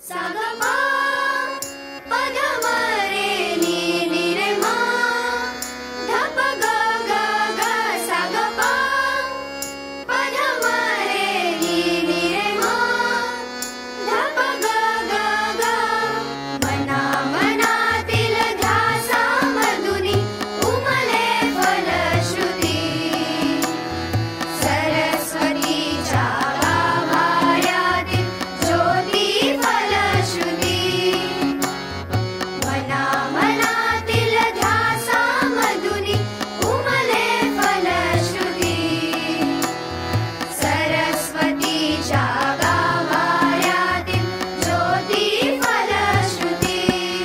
Sagama Padamare ni ni re ma Dhapa ga ga ga sagapa Padamare ni ni re ma Dhapa ga ga ga Mana manatil dhyasa madhuni Umale phala shruti Saraswati java bharati Jyoti phala shruti Mana manatil dhyasa madhuni Umale phala shruti Saraswati java bharati Jyoti phala shruti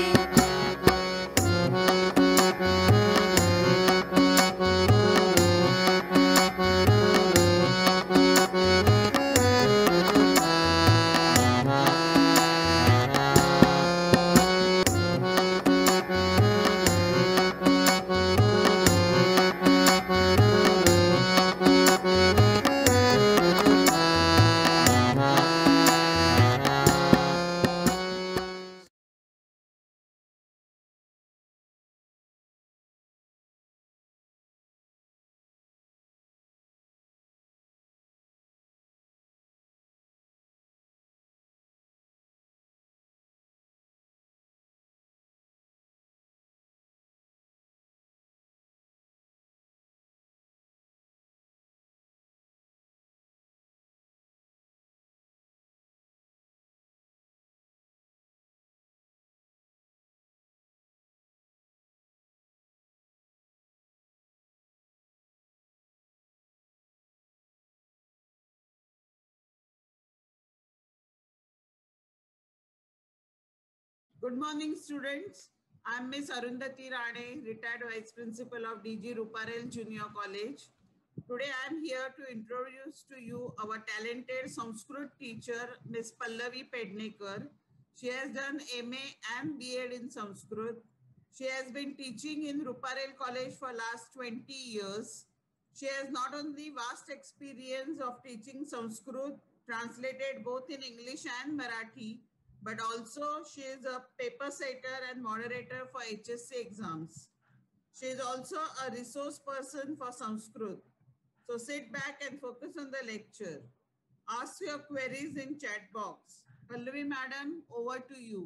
Good morning, students. I'm Miss Arundhati Rane, retired Vice Principal of DG Ruparel Junior College. Today, I'm here to introduce to you our talented Sanskrit teacher, Miss Pallavi Pednekar. She has done MA and BEd in Sanskrit. She has been teaching in Ruparel College for last 20 years. She has not only vast experience of teaching Sanskrit, translated both in English and Marathi, but also she is a paper setter and moderator for HSC exams. She is also a resource person for Sanskrit. So sit back and focus on the lecture. Ask your queries in chat box. Pallavi madam, over to you.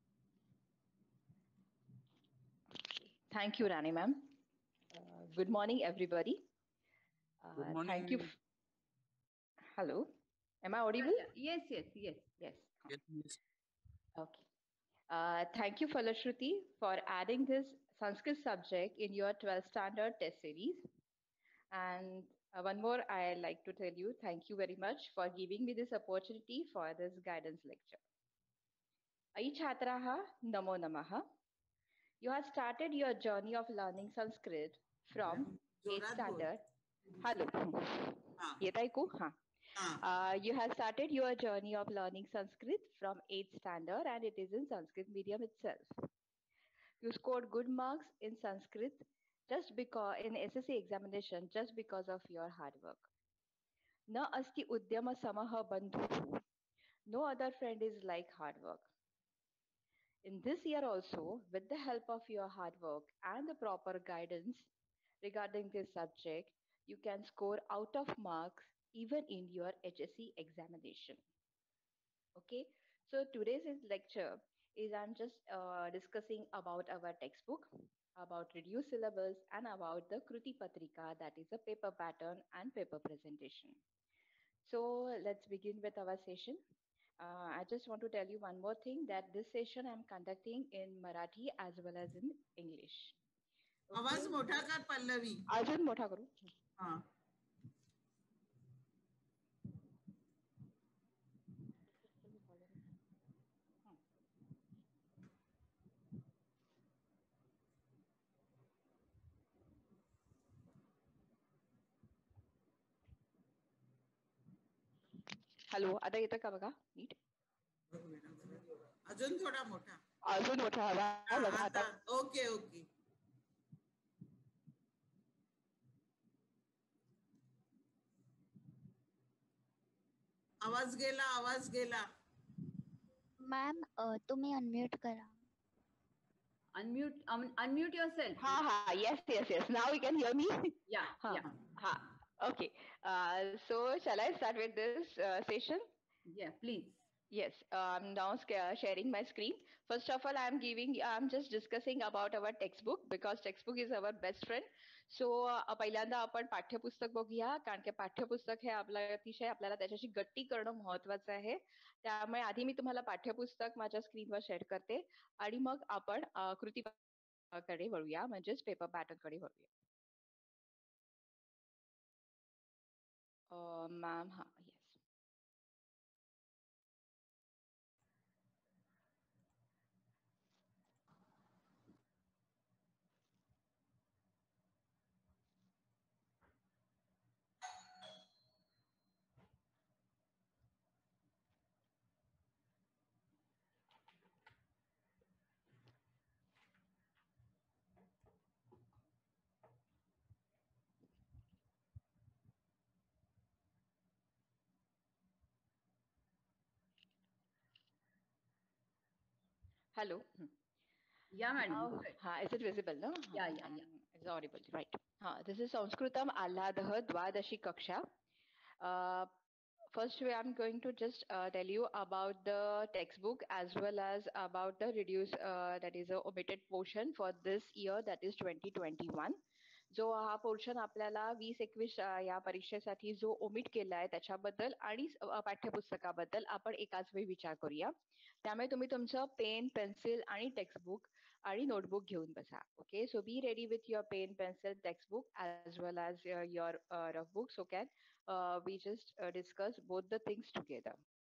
Thank you, Rani ma'am. Good morning, everybody. Good morning. Thank you. Hello. Am I audible? Yes. Yes. Yes, miss. Okay. Thank you, Falashruti, for adding this Sanskrit subject in your 12th standard test series. And one more, I like to tell you, thank you very much for giving me this opportunity for this guidance lecture. Ai Chhatraha, Namo Namaha. You have started your journey of learning Sanskrit from 8th जोरात बोल. standard. Hello. हाँ, येत ऐकू? हाँ. हाँ. You have started your journey of learning Sanskrit from 8th standard and it is in Sanskrit medium itself. You scored good marks in Sanskrit just because in SSC examination just because of your hard work. Na asti udyama samaha bandhu. No other friend is like hard work. In this year also, with the help of your hard work and the proper guidance regarding this subject, you can score out of marks even in your HSC examination. Okay, so today's lecture is I'm just discussing about our textbook, about reduced syllabus, and about the Kruti Patrika, that is a paper pattern and paper presentation. So let's begin with our session. I just want to tell you one more thing that this session I'm conducting in Marathi as well as in English. आवाज मोठा कर पल्लवी. अजून मोठा करू. हाँ. Hello, आता येतं का बघा नीट? अजून थोडा मोठा. अजून मोठा आवाज बघा आता आता. Okay okay. आवाज गेला. मॅम तुम्ही अनम्यूट करा. Unmute yourself. Yes. Now you can hear me? Yeah. Okay. So shall I start with this session? Yeah, please. Yes, I'm now sharing my screen. First of all, I'm just discussing about our textbook because textbook is our best friend. So पहिल्यांदा आपण पाठ्यपुस्तक बघूया कारण की पाठ्यपुस्तक हे अतिशय आपल्याला त्याच्याशी गट्टी करणं महत्वाचं आहे. त्यामुळे आधी मी तुम्हाला पाठ्यपुस्तक माझ्या स्क्रीनवर शेअर करते आणि मग आपण कृती कडे वळूया म्हणजेच पेपर पॅटर्न कडे वळूया. Ma'am yes. Hello. Yeah, madam. Is it visible? No? Yeah. It's audible, right? This is Sanskritam Alladah Dwadashi Kaksha. First, I'm going to just tell you about the textbook as well as about the reduced, that is a omitted portion for this year, that is 2021. जो हा portion आपल्याला 20-21 या परीक्षेसाठी जो omit केला आहे त्याच्याबद्दल आणि पाठ्यपुस्तकाबद्दल आपण एकाच वेळी विचार करूया. त्यामुळे तुम्ही तुमचं पेन पेन्सिल आणि टेक्स्टबुक आणि नोटबुक घेऊन बसा. Okay, so be ready with your pen pencil textbook as well as your rough book. So can we just discuss both the things together.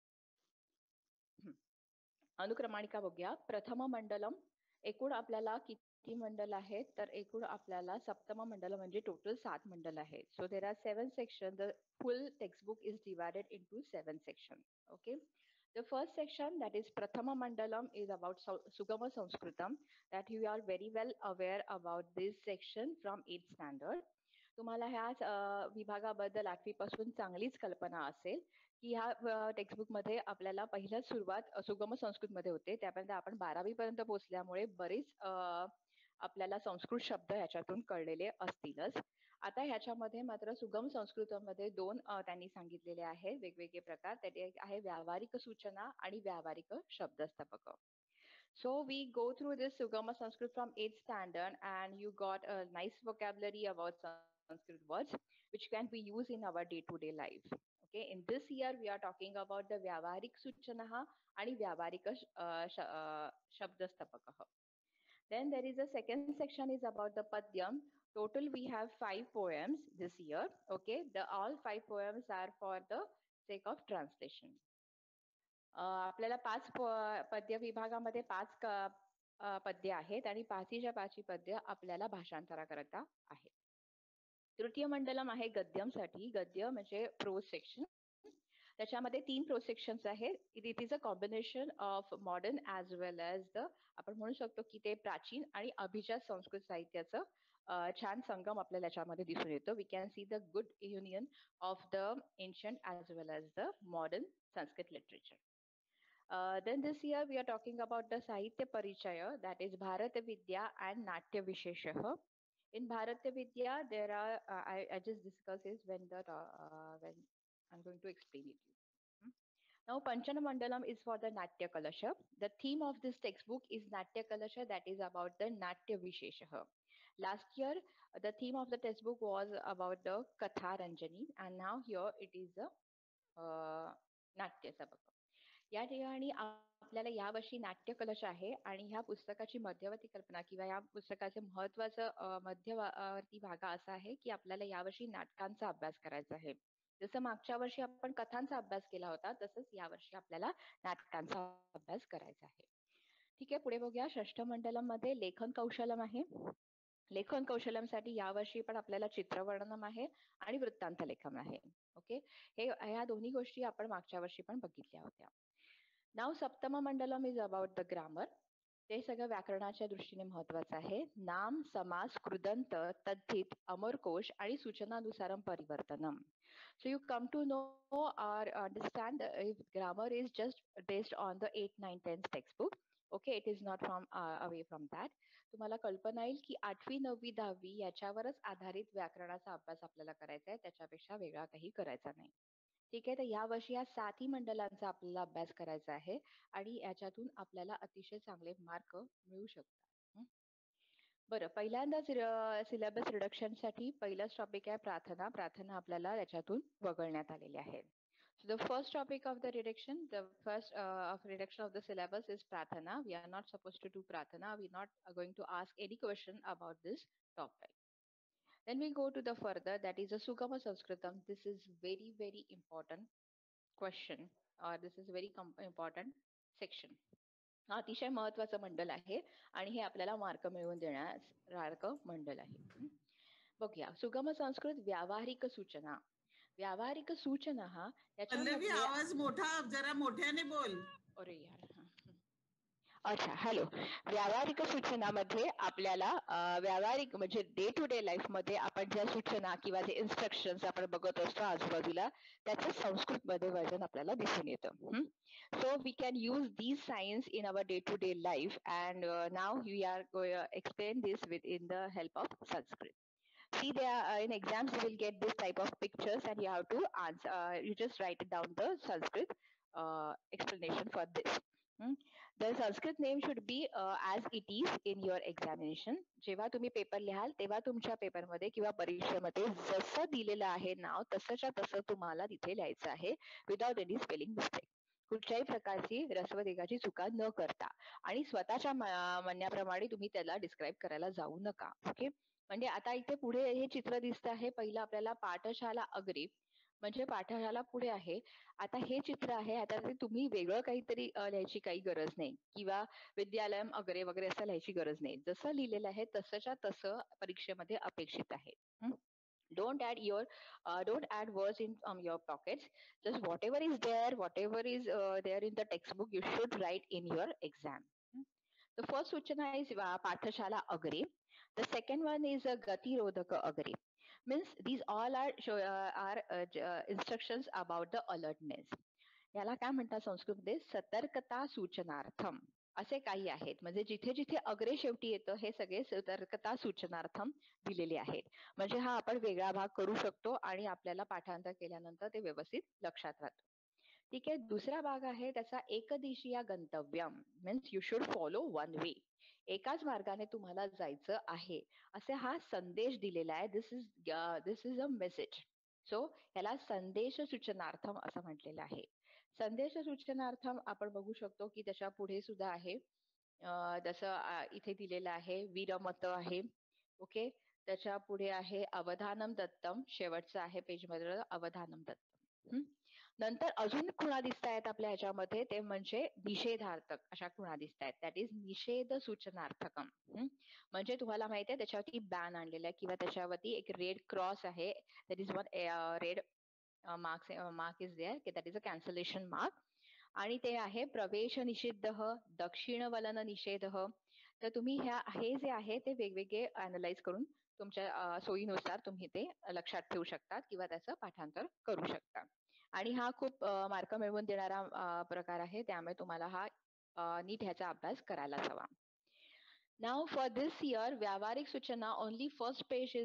अनुक्रमाणिका बघूया. प्रथम मंडलम एकूण आपल्याला किती मंडल आहेत तर एकूण आपल्याला सप्तम मंडल म्हणजे टोटल 7 मंडल आहेत. So there are 7 section. The full textbook is divided into 7 section. Okay, the first section, that is Prathama Mandalam, is about Sugama Sanskritam, that you are very well aware about this section from 8th standard. तुम्हाला ह्या विभागाबद्दल 8वी पासून चांगलीच कल्पना असेल की ह्या textbook मध्ये आपल्याला पहिलं सुरुवात सुगम संस्कृत मध्ये होते. त्यापर्यंत आपण 12वी पर्यंत पोहोचल्यामुळे बरेच आपल्याला संस्कृत शब्द ह्याच्यातून कळलेले असतीलच. आता ह्याच्यामध्ये मात्र सुगम संस्कृतमध्ये 2 त्यांनी सांगितलेले आहेत वेगवेगळे प्रकार. त्यात एक आहे व्यावहारिक सूचना आणि व्यावहारिक शब्दस्थापक. So we go through this Sugama Sanskrit from 8th standard and you got a nice vocabulary about Sanskrit words which can be used in our day-to-day life. Okay, in this year we are talking about the Vyavaharik Suchanaha and Vyavaharik Shabdastapakaha. Then there is a second section is about the Padyam. Total we have 5 poems this year. Okay, all 5 poems are for the sake of translation. आपल्याला 5 पद्य विभागामध्ये 5 पद्य आहेत आणि 5च्या पद्य आपल्याला भाषांतराकरता आहे. तृतीय मंडलम आहे गद्यमसाठी. गद्य म्हणजे प्रोज सेक्शन. त्याच्यामध्ये 3 प्रोज सेक्शन्स आहेत. It is a combination of modern as well as the आपण म्हणू शकतो की ते प्राचीन आणि अभिजात संस्कृत साहित्याचं छान संगम आपल्याला याच्यामध्ये दिसून येतो. We can see the good union of the ancient as well as the modern Sanskrit literature. Then this year we are talking about the Sahitya Parichaya, that is Bharata Vidya and Natya Visheshah. In Bharata Vidya there are I just discuss this when I'm going to explain it to you. Now Panchana Mandalam is for the Natya Kalasha. The theme of this textbook is Natya Kalasha, that is about the Natya Visheshah. Last year the theme of the textbook was about the Katha Ranjani and now here it is the Natya Sabaka. या ठिकाणी आपल्याला यावर्षी नाट्य कलश आहे आणि ह्या पुस्तकाची मध्यवर्ती कल्पना किंवा या पुस्तकाचे महत्वाचं मध्यवर्ती भाग असा आहे की आपल्याला यावर्षी नाटकांचा अभ्यास करायचा आहे. जसं मागच्या वर्षी आपण कथांचा अभ्यास केला होता तसंच यावर्षी आपल्याला नाटकांचा अभ्यास करायचा आहे. ठीक आहे, पुढे बघूया. षष्ठ मंडलम मध्ये लेखन कौशलम आहे. लेखन कौशल्यांसाठी यावर्षी पण आपल्याला चित्रवर्णनम आहे आणि वृत्तांत लेखन आहे. ओके, ह्या दोन्ही गोष्टी आपण मागच्या वर्षी पण बघितल्या होत्या. Now Saptama Mandalam is about the grammar. ते सगळं व्याकरणाच्या दृष्टीने महत्वाचं आहे. नाम, समास, कृदंत, तद्धित, अमरकोश आणि सूचनानुसारम परिवर्तनम. So you come to know or understand if grammar is just based on the 8, 9, 10 textbook. Okay, it is not from away from that. तुम्हाला कल्पना येईल की 8वी, 9वी, 10वी याच्यावरच आधारित व्याकरणाचा अभ्यास आपल्याला करायचा आहे, त्याच्यापेक्षा वेगळा काही करायचा नाही. ठीक आहे, तर या वर्षी या 7ही मंडलांचा आपल्याला अभ्यास करायचा आहे आणि याच्यातून आपल्याला अतिशय चांगले मार्क मिळू शकतात. बरं, पहिल्यांदा सिलेबस रिडक्शन साठी पहिलाच टॉपिक आहे प्रार्थना. प्रार्थना आपल्याला याच्यातून वगळण्यात आलेली आहे. So the first topic of the reduction, the first of reduction of the syllabus is Prathana. We are not supposed to do Prathana. We are not going to ask any question about this topic. Then we go to the further, that is a Sugama Sanskritam. This is very, very important question, or this is very important section. हा अतिशय महत्वाचं मंडल आहे आणि हे आपल्याला mark मिळवून देण्यास मंडल आहे. बघूया, सुगम संस्कृत व्यावहारिक सूचना. व्यावहारिक सूचना हा पल्लवी, आवाज मोठा, जरा मोठ्याने बोल. अरे यार, अच्छा, हॅलो. व्यावहारिक सूचनामध्ये आपल्याला व्यावहारिक म्हणजे डे टू डे लाईफ मध्ये आपण ज्या सूचना किंवा जे इन्स्ट्रक्शन्स आपण बघत असतो आजूबाजूला, त्याचं संस्कृत मध्ये वर्जन आपल्याला दिसून येतं. So we can use these signs in our day-to-day life, and now we are going to explain this within the help of Sanskrit. See, there in exams you will get this type of pictures, and you have to answer. You just write down the Sanskrit explanation for this. The Sanskrit name should be as it is in your examination. जेव्हा तुम्ही paper लिहाल तेव्हा तुमच्या पेपरमध्ये किंवा परीक्षेमध्ये जसं दिलेलं आहे नाव तसंच्या तसं तुम्हाला तिथे लिहायचं आहे, विदाउट एनी स्पेलिंग मिस्टेक. कुठल्याही प्रकारची रस्वदिगाची चुका न करता आणि स्वतःच्या म्हणण्याप्रमाणे तुम्ही त्याला डिस्क्राईब करायला जाऊ नका. ओके, म्हणजे आता इथे पुढे हे चित्र दिसत आहे. पहिलं आपल्याला पाठशाला अग्रे म्हणजे पाठशाला पुढे आहे. आता हे चित्र आहे. आता ते तुम्ही वेगळं काहीतरी लिहायची काही गरज नाही किंवा विद्यालयम अग्रे वगैरे असं लिहायची गरज नाही. जसं लिहिलेलं आहे तसंच्या तसं परीक्षेमध्ये अपेक्षित आहे. Don't add words in your pockets. Just whatever is there in the textbook, you should write in your exam. The first सूचना is पाठशाला अग्रे. The second one is gatirodhaka agre. Means these all are instructions about the alertness. याला काय म्हणतात संस्कृतमध्ये सतर्कता सूचनार्थम असे काही आहेत. म्हणजे जिथे जिथे अग्रे शेवटी येतं हे सगळे सतर्कता सूचनार्थम दिलेले आहेत. म्हणजे हा आपण वेगळा भाग करू शकतो आणि आपल्याला पाठांतर केल्यानंतर ते व्यवस्थित लक्षात राहतं. ठीक आहे, दुसरा भाग आहे त्याचा एकदिशीय गंतव्यम. Means you should follow one way. एकाच मार्गाने तुम्हाला जायचं आहे असे हा संदेश दिलेला आहे. This is a message. So याला संदेश सूचनार्थम असं म्हटलेलं आहे. संदेश सूचनार्थम आपण बघू शकतो की त्याच्या पुढे सुद्धा आहे. जसं इथे दिलेलं आहे वीरमत आहे. ओके, त्याच्या पुढे आहे अवधानम दत्तम. शेवटचं आहे पेज मध्ये अवधानम दत्तम. नंतर अजून खुणा दिसत आहेत आपल्या ह्याच्यामध्ये, ते म्हणजे निषेधार्थक अशा खुणा दिसत आहेत. दॅट इज निषेध सूचनार्थकम. म्हणजे तुम्हाला माहिती आहे त्याच्यावरती बॅन आणलेला आहे किंवा त्याच्यावरती एक रेड क्रॉस आहे. That is one red mark is there, that is a cancellation mark. आणि ते आहे प्रवेश निषिद्ध, दक्षिण वलन निषेध. तर तुम्ही हे जे आहे ते वेगवेगळे अनालाइज करून तुमच्या सोयीनुसार तुम्ही ते लक्षात ठेवू शकता किंवा त्याचं पाठांतर करू शकता. आणि हा खूप मार्क मिळवून देणारा प्रकार आहे, त्यामुळे तुम्हाला हा नीट ह्याचा अभ्यास करायलाच हवा. नाउ फॉर दिस इयर व्यावहारिक सूचना only first page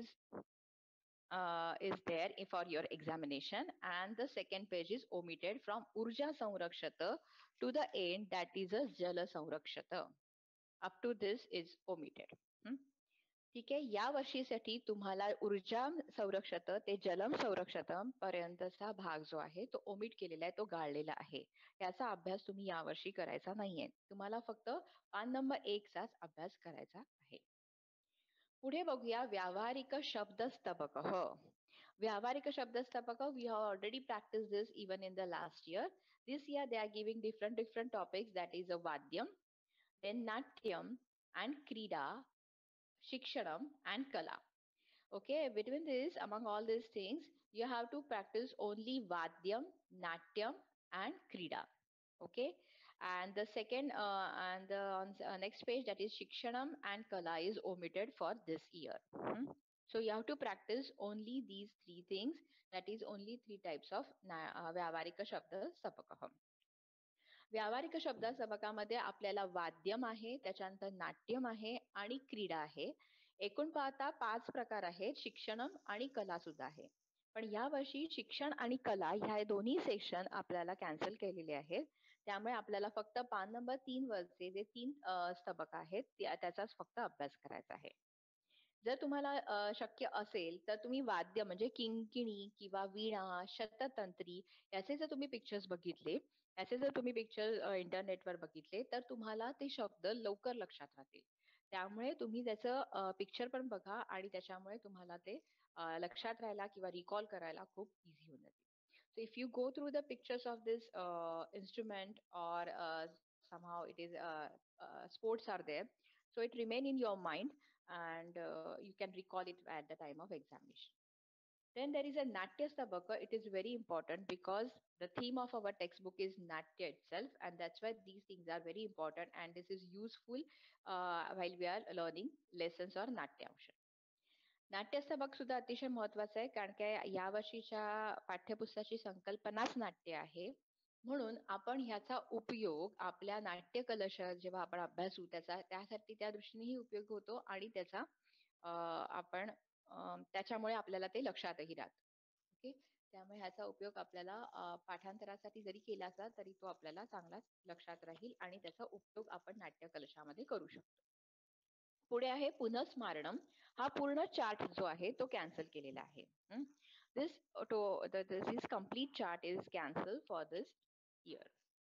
is there for your examination, and the second page is omitted from Urja Sanrakshata to the end, that is a Jala Sanrakshata. Up to this is omitted. ठीक आहे, या वर्षीसाठी तुम्हाला ऊर्जा संरक्षत ते जलम संरक्षत पर्यंतचा भाग जो आहे तो ओमिट केलेला आहे, तो गाळलेला आहे. याचा अभ्यास तुम्ही यावर्षी करायचा नाहीये. तुम्हाला फक्त पान नंबर 1 चाच अभ्यास करायचा आहे. पुढे बघूया व्यावहारिक शब्दस्तबक. व्यावहारिक शब्दस्तबक, we have already practiced this even in the last year. This year they are giving different topics, that is a vadyam, then natyam and krida, shikshanam and kala. Okay, between this, among all these things, you have to practice only vadyam, natyam and krida. Okay, And the second and the on next page, that is Shikshanam and Kala, is omitted for this year. So you have to practice only these three things, that is only three types of व्यावहारिक शब्द सबकः. व्यावहारिक शब्द सबकामध्ये आपल्याला वाद्यम आहे, त्याच्यानंतर नाट्यम आहे आणि क्रीडा आहे. एकूण पाहता 5 प्रकार आहेत, शिक्षणम आणि कला सुद्धा आहे. पण या वर्षी शिक्षण आणि कला ह्या दोन्ही सेक्शन आपल्याला कॅन्सल केलेले आहेत. त्यामुळे आपल्याला फक्त पान नंबर 3 वरचे जे 3 स्तबक आहेत त्याचाच फक्त अभ्यास करायचा आहे. जर तुम्हाला शक्य असेल तर तुम्ही वाद्य म्हणजे किंकिणी किंवा वीणा, शततंत्री याचे जर तुम्ही पिक्चर्स बघितले, याचे जर तुम्ही पिक्चर इंटरनेटवर बघितले, तर तुम्हाला ते शब्द लवकर लक्षात राहतील. त्यामुळे तुम्ही त्याचं पिक्चर पण बघा आणि त्याच्यामुळे तुम्हाला ते लक्षात राहायला किंवा रिकॉल करायला खूप इझी होऊन जाईल. So if you go through the pictures of this instrument or somehow it is sports are there, so it remain in your mind and you can recall it at the time of examination. Then there is a Natya Stabaka. It is very important because the theme of our textbook is Natya itself, and that's why these things are very important and this is useful while we are learning lessons or Natyamsha. नाट्यस्तबक सुद्धा अतिशय महत्वाचं आहे, कारण की या वर्षीच्या पाठ्यपुस्तकाची संकल्पनाच नाट्य आहे. म्हणून आपण ह्याचा उपयोग आपल्या नाट्य कलश जेव्हा आपण अभ्यासू त्यासाठी त्या दृष्टीनेही उपयोग होतो आणि त्याचा आपण त्याच्यामुळे आपल्याला ते लक्षातही राहतं. ओके, त्यामुळे ह्याचा उपयोग आपल्याला पाठांतरासाठी जरी केला असला तरी तो आपल्याला चांगलाच लक्षात राहील आणि त्याचा उपयोग आपण नाट्य कलशामध्ये करू शकतो. पुढे आहे पुनःस्मारणम. हा पूर्ण चार्ट जो आहे तो कॅन्सल केलेला आहे. This complete chart is cancel for this year.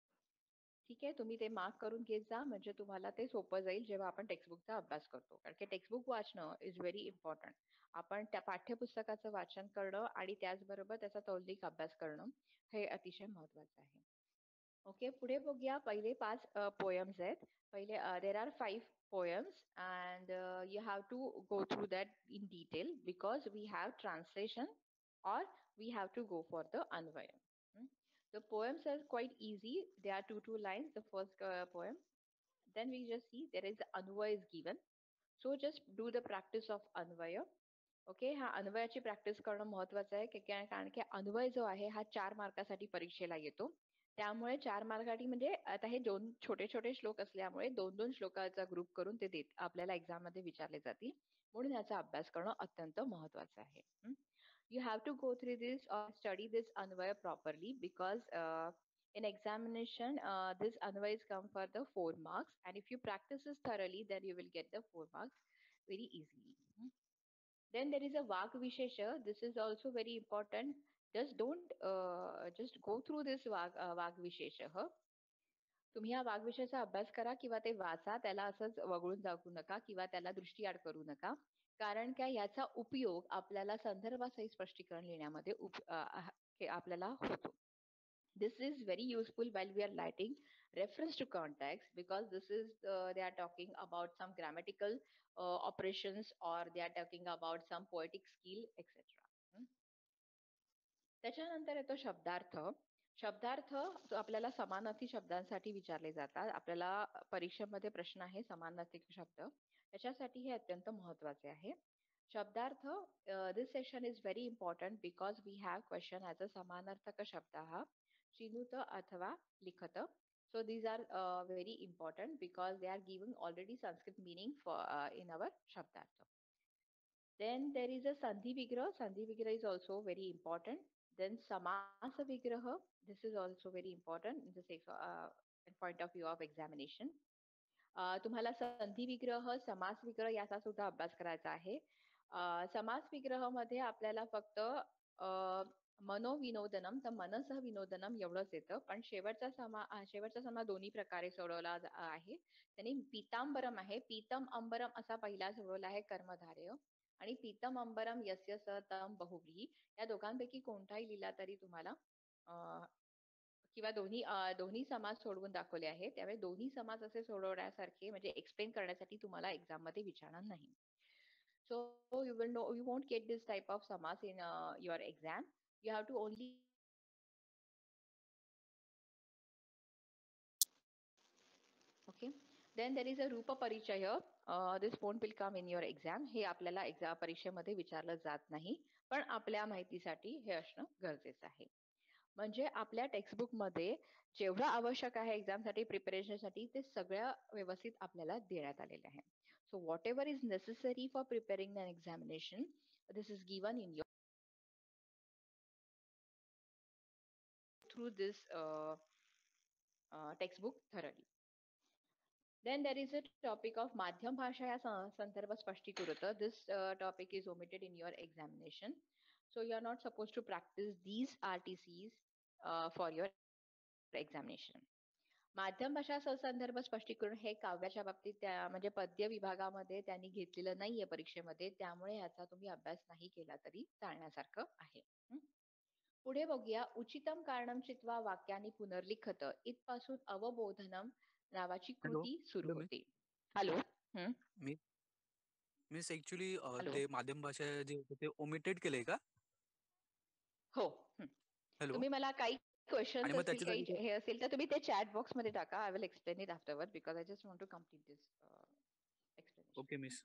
ठीक आहे, तुम्ही ते मार्क करून घेत जा, म्हणजे तुम्हाला ते सोपं जाईल जेव्हा आपण टेक्स्टबुकचा अभ्यास करतो. कारण की टेक्स्टबुक वाचणं इज व्हेरी इम्पॉर्टंट. आपण त्या पाठ्यपुस्तकाचं वाचन करणं आणि त्याचबरोबर त्याचा तौलनिक अभ्यास करणं हे अतिशय महत्वाचं आहे. ओके, पुढे बघूया. पहिले 5 पोएम्स आहेत. पहिले there are 5 poems and you have to go through that in detail because we have translation or we have to go for the anvaya. The poems are quite easy. They are two lines, the first poem. Then we just see there is anvaya is given. So just do the practice of anvaya. Okay, हा अन्वयाची practice करणं महत्वाचं आहे, कारण की अन्वय जो आहे हा 4 मार्कासाठी परीक्षेला येतो. त्यामुळे 4 मार्कासाठी म्हणजे आता हे 2 छोटे छोटे श्लोक असल्यामुळे 2-2 श्लोकाचा ग्रुप करून ते आपल्याला एक्झाम मध्ये विचारले जातील. म्हणून याचा अभ्यास करणं अत्यंत महत्वाचं आहे. You have to go through this or study this anvaya properly because in examination this anvayas come for the 4 marks and if you practice this thoroughly then you will get the 4 marks very easily. Then there is a Vak Vishesha. This is also very important. Just don't just go through this Vak Vishesha. तुम्ही हा वाघविषयाचा अभ्यास करा किंवा ते वाचा, त्याला असंच वगळून जाऊ नका किंवा त्याला दृष्टीआड करू नका, कारण काय याचा उपयोग आपल्याला संदर्भासहित स्पष्टीकरण लिहिण्यामध्ये आपल्याला होतो. This is very useful while we are writing reference to context because this is they are talking about some grammatical operations or they are talking about some poetic skill etc. त्याच्यानंतर येतो शब्दार्थ. शब्दार्थ आपल्याला समानार्थी शब्दांसाठी विचारले जातात. आपल्याला परीक्षेमध्ये प्रश्न आहे समानार्थी शब्द, त्याच्यासाठी हे अत्यंत महत्वाचे आहे. शब्दार्थ this section is very important because we have question as a समानार्थक शब्दाः चिनुत अथवा लिखत. So these are very important because they are giving already Sanskrit meaning for in our Shabdartha. Then there is a Sandhi Vigrah. Sandhi Vigrah is also very important. Then Samasa Vigraha. This is also very important in the point of view of examination. तुम्हाला संधी विग्रह, समास विग्रह याचा सुद्धा अभ्यास करायचा आहे. समास विग्रह मध्ये आपल्याला फक्त मनोविनोदनम तर मनसह विनोदनम एवढंच येतं, पण शेवटचा समा दोन्ही प्रकारे सोडवला आहे. त्यांनी पीतांबरम आहे, पीतम अंबरम असा पहिला सोडवला आहे कर्मधारय आणि पीतम अंबरम यस्य स तम बहुव्रीही या दोघांपैकी कोणताही लिहिला तरी तुम्हाला किंवा दोन्ही समास सोडवून दाखवले आहेत. त्यामुळे दोन्ही समास असे सोडवण्यासारखे म्हणजे एक्सप्लेन करण्यासाठी तुम्हाला एक्झाम मध्ये विचारणार नाही. So you won't get this type of samas in your exam. You have to only Okay. Then there is a Rupa Parichaya. This won't will come in your exam. हे आपल्याला exam परीक्षेमध्ये विचारलं जात नाही, पण आपल्या माहितीसाठी हे असणं गरजेचं आहे. म्हणजे आपल्या टेक्स्टबुक मध्ये जेवढं आवश्यक आहे एक्झाम साठी प्रिपरेशन साठी ते सगळं व्यवस्थित आपल्याला देण्यात आलेलं आहे. So whatever is necessary for preparing an examination, this is given in your through this textbook thoroughly. Then there is a topic of Madhyam Bhasha ya Sandarbha Spashtikrita. This topic is omitted in your examination. So you are not supposed to practice these RTCs for your examination. माध्यम भाषा संदर्भ स्पष्टीकरण हे काव्याच्या बाबतीत त्या म्हणजे पद्य विभागामध्ये त्यांनी घेतलेलं नाहीये परीक्षेमध्ये, त्यामुळे याचा तुम्ही अभ्यास नाही केला तरी चालण्यासारखं आहे. पुढे बघूया. उचितम कारणम चित्वा वाक्यानी पुनर्लिखत इथपासून अवबोधनम नावाची कृती सुरू होते. हॅलो. मिस ऍक्च्युली ते माध्यम भाषा जे होते ते ओमिटेड केलंय का? हो. तुम्ही मला काही क्वेश्चन असतील काही हे असेल तर तुम्ही ते चॅट बॉक्स मध्ये टाका. I will explain it afterward because I just want to complete this explanation. Okay miss.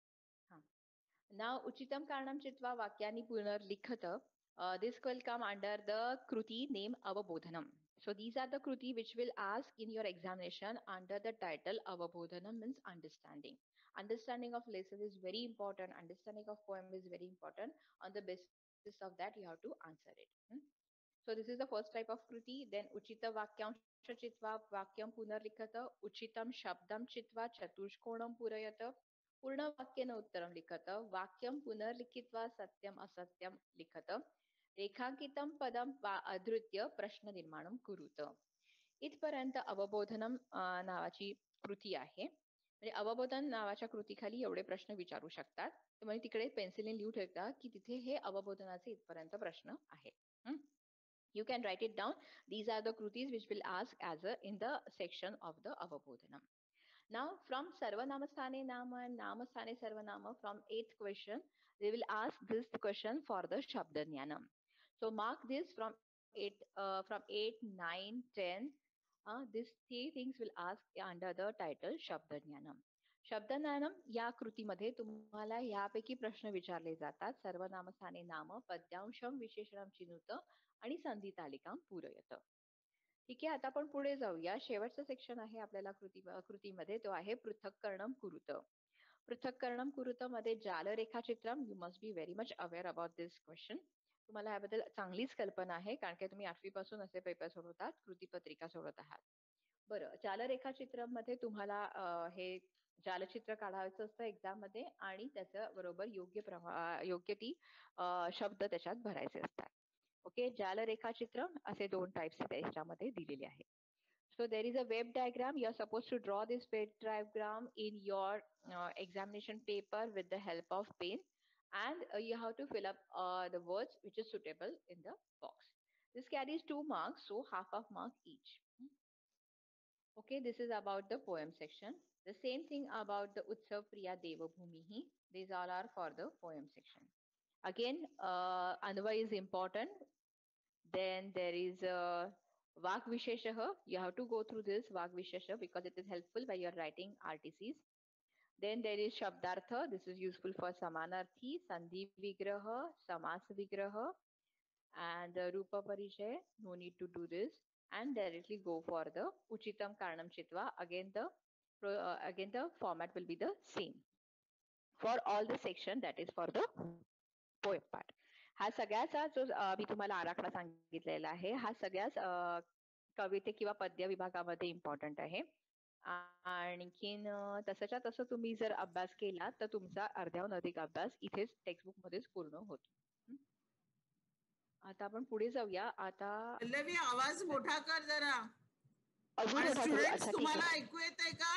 Now उचितम कारणम चित्वा वाक्यानी पुनर्लिखत. This will come under the Kruti name Avabodhanam. So these are the Kruti which will ask in your examination under the title Avabodhanam means understanding. Understanding of lesson is very important. Understanding of poem is very important. On the basis of that you have to answer it. So this is the first type of Kruti. Then Uchita Vakyam Chitva Vakyam Punarlikhata. Uchitam Shabdam Chitva Chatushkonam Purayata. पूर्ण वाक्येन उत्तरम लिखत. वाक्यम पुनर्लिखित्वा सत्यम असत्यम लिखत. रेखांकितम पदम अधृत्य प्रश्न निर्माणम कुरुत. इथपर्यंत अवबोधनम नावाची कृती आहे. म्हणजे अवबोधन नावाच्या कृतीखाली एवढे प्रश्न विचारू शकतात. त्यामुळे तिकडे पेन्सिलने लिहून ठेवता की तिथे हे अवबोधनाचे इथपर्यंत प्रश्न आहेत. You can write it down. These are the krutis which will ask as in the section of the avabodhanam. Now from Sarvanamastane Nama and Namastane Sarvanama, from 8th question they will ask this question for the Shabdanyanam. So mark this from 8, 9, 10. These three things will ask under the title Shabdanyanam. शब्दज्ञानम या कृतीमध्ये तुम्हाला यापैकी प्रश्न विचारले जातात. सर्वनामस्थाने नाम, पद्यांशम विशेषणम चिनुत आणि संधी तालिकां पूरयत. ठीक आहे, आता आपण पुढे जाऊया. शेवटचं सेक्शन आहे आपल्याला कृतीमध्ये, तो आहे पृथक्करणम कुरुत. पृथक्करणम कुरुत मध्ये जाल रेखाचित्रम. You must be very much aware about this question. तुम्हाला याबद्दल चांगलीच कल्पना आहे कारण की तुम्ही 8वी पासून असे पेपर सोडवतात, कृतीपत्रिका सोडवत आहात. बरं, जाल रेखाचित्रम मध्ये तुम्हाला हे जालचित्र काढायचं असतं एक्झाम मध्ये आणि त्याचं बरोबर योग्य ती शब्द त्याच्यात भरायचे असतात. ओके, जाल रेखाचित्र असे 2 टाइप्स त्याच्यामध्ये दिलेले आहेत. So there is a web diagram. You are supposed to draw this web diagram in your examination paper with the help of pen, and you have to fill up the words which is suitable in the box. This carries 2 marks, so half of mark each. Okay, this is about the poem section. The same thing about the Utsav Priya Devabhumihi. These all are for the poem section. Again, Anva is important. Then there is Vak Vishesha. You have to go through this Vak Vishesha because it is helpful while you are writing RTCs. Then there is Shabdartha. This is useful for Samanarthi, Sandhi Vigraha, Samas Vigraha, and Rupa Parichay. No need to do this. And directly go for the Uchitam Karanam Chitva. Again the format will be the same for all the section, that is for the poem part. हा सगळ्याचा जो मी तुम्हाला आराखडा सांगितलेला आहे, हा सगळ्याच कविते किंवा पद्य विभागामध्ये इम्पॉर्टंट आहे. आणखीन तसंच्या तसं तुम्ही जर अभ्यास केला तर तुमचा अर्ध्याहून अधिक अभ्यास इथेच टेक्स्टबुक मध्येच पूर्ण होतो. आता आपण पुढे जाऊया. आता पल्लवी, आवाज मोठा कर जरा. अजून मोठा करू. अच्छा, तुम्हाला ऐकू येतंय का?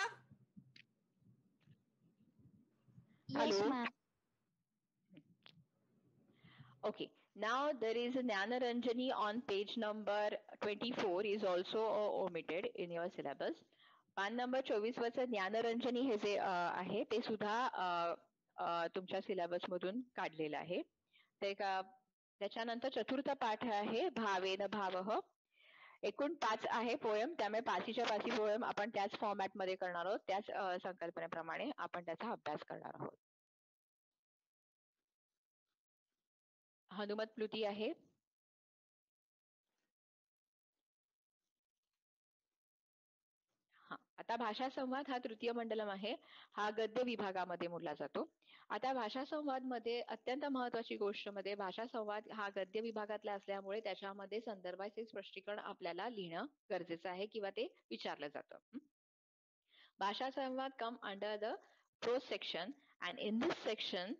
Hello. Okay, now there is a Jnanaranjani on page number 24 is also omitted in your syllabus. पान नंबर 24 वरचं ज्ञानरंजनी हे जे आहे ते सुद्धा तुमच्या सिलेबस मधून काढलेलं आहे. ते त्याच्यानंतर चतुर्थ पाठ आहे भावेन भावः. एकूण 5 आहे पोएम, त्यामुळे 5च्या 5 पोएम आपण त्याच फॉर्मॅट मध्ये करणार आहोत, त्याच संकल्पनेप्रमाणे आपण त्याचा अभ्यास करणार आहोत. हनुमत प्लुती आहे. आता भाषा संवाद हा तृतीय मंडलम आहे. हा गद्य विभागामध्ये मोडला जातो. आता भाषा संवाद मध्ये अत्यंत महत्वाची गोष्ट मध्ये भाषा संवाद हा गद्य विभागातला असल्यामुळे त्याच्यामध्ये संदर्भाचे स्पष्टीकरण आपल्याला लिहिणं गरजेचं आहे किंवा ते विचारलं जातं. भाषा संवाद come under the prose section, and in this section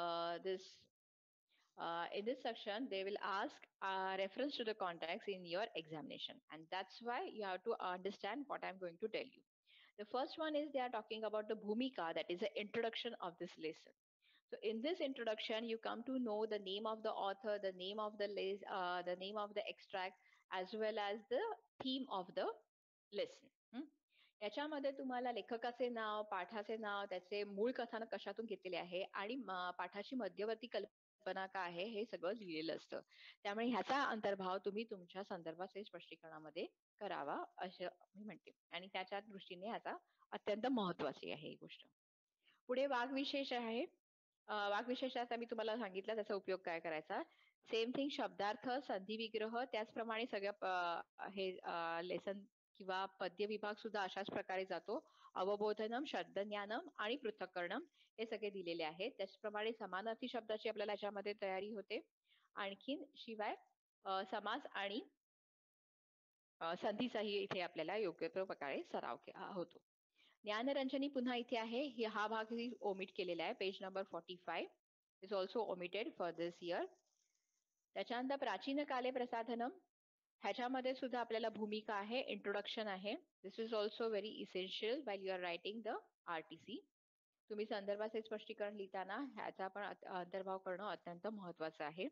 in this section they will ask reference to the context in your examination, and that's why you have to understand what I'm going to tell you. The first one is they are talking about the bhumika, that is the introduction of this lesson. So in this introduction you come to know the name of the author, the name of the name of the extract, as well as the theme of the lesson. याच्यामध्ये तुम्हाला लेखकाचे नाव, पाठाचे नाव, त्याचे मूळ कथानक कशातून घेतलेले आहे आणि पाठाची मध्यवर्ती कल्पना काय आहे हे सगळं लिहिलेलं असतं. त्यामुळे ह्याचा अंतर्भाव तुम्ही तुमच्या संदर्भाचे स्पष्टीकरणामध्ये करावा असं मी म्हणते, आणि त्याच्या दृष्टीने ह्याचा अत्यंत महत्वाची आहे ही गोष्ट. पुढे वाक्विशेष आहे. वाक्विशेषाचा मी तुम्हाला सांगितलं त्याचा उपयोग काय करायचा. सेम थिंग, शब्दार्थ, संधी विग्रह, त्याचप्रमाणे सगळ्या हे लेसन किंवा पद्य विभाग सुद्धा अशाच प्रकारे जातो. अवबोधनम, शब्दज्ञानम आणि पृथक्करणम हे सगळे दिलेले आहेत. त्याचप्रमाणे समानार्थी शब्दाची आपल्याला याच्यामध्ये तयारी होते. आणखीन शिवाय समास आणि संधीचाही इथे आपल्याला योग्य प्रकारे सराव होतो. ज्ञानरंजनी पुन्हा इथे आहे. हा भाग ओमिट केलेला आहे. Page number 45 is also omitted for this year. त्याच्यानंतर प्राचीन काले प्रसाधनम, ह्याच्यामध्ये सुद्धा आपल्याला भूमिका आहे, इंट्रोडक्शन आहे. This is also very essential while you are writing the RTC. तुम्ही संदर्भाचे स्पष्टीकरण लिहिताना ह्याचा पण अंतर्भाव करणं अत्यंत महत्वाचं आहे.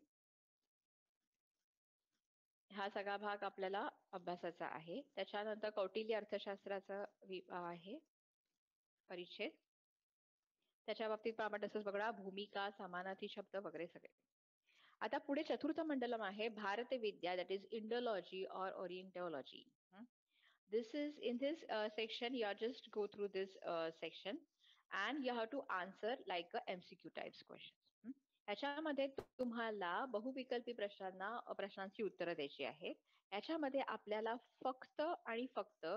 हा सगळा भाग आपल्याला अभ्यासाचा आहे. त्याच्यानंतर कौटिल्य अर्थशास्त्राचा आहे परिच्छेद. त्याच्या बाबतीत आपण तसंच बघा, भूमिका, समानार्थी शब्द वगैरे सगळे. आता पुढे चतुर्थ मंडलम आहे, भारत विद्या, दॅट इज इंडोलॉजी और orientology. This is in this section you are just go through this section and you have to answer like a MCQ types questions. याच्यामध्ये तुम्हाला बहुविकल्पी प्रश्नांची उत्तरं द्यायची आहेत. याच्यामध्ये आपल्याला फक्त आणि फक्त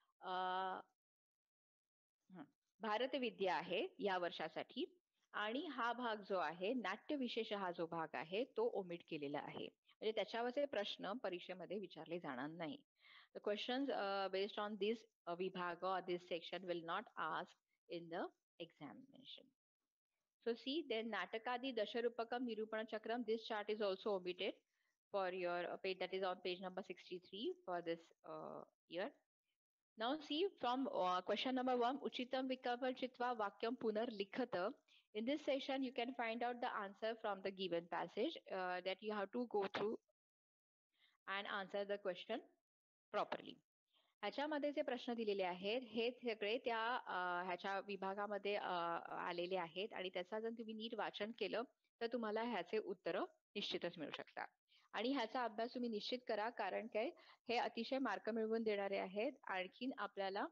भारत विद्या आहे या वर्षासाठी, आणि हा भाग जो आहे नाट्य विशेष हा जो भाग आहे तो ओमिट केलेला आहे. म्हणजे त्याच्यावरचे प्रश्न परीक्षेमध्ये विचारले जाणार नाही. The questions based on this vibhaga or this section will not ask in the examination. So see, then Natakadi Dasharupakam Nirupana Chakram, this chart is also omitted for your page, that is on page number 63 for this year. Now see, from question number 1, Uchitam Vikalpam Chitva Vakyam Punar Likhata. In this section you can find out the answer from the given passage that you have to go through and answer the question properly. ह्याच्यामध्ये जे प्रश्न दिलेले आहेत हे सगळे त्या ह्याच्या विभागामध्ये आलेले आहेत, आणि त्याचा जर तुम्ही नीट वाचन केलं तर तुम्हाला ह्याचे उत्तर निश्चितच मिळू शकतात. आणि ह्याचा अभ्यास तुम्ही निश्चित करा, कारण काय हे अतिशय मार्क मिळवून देणारे आहेत. आणखीन आपल्याला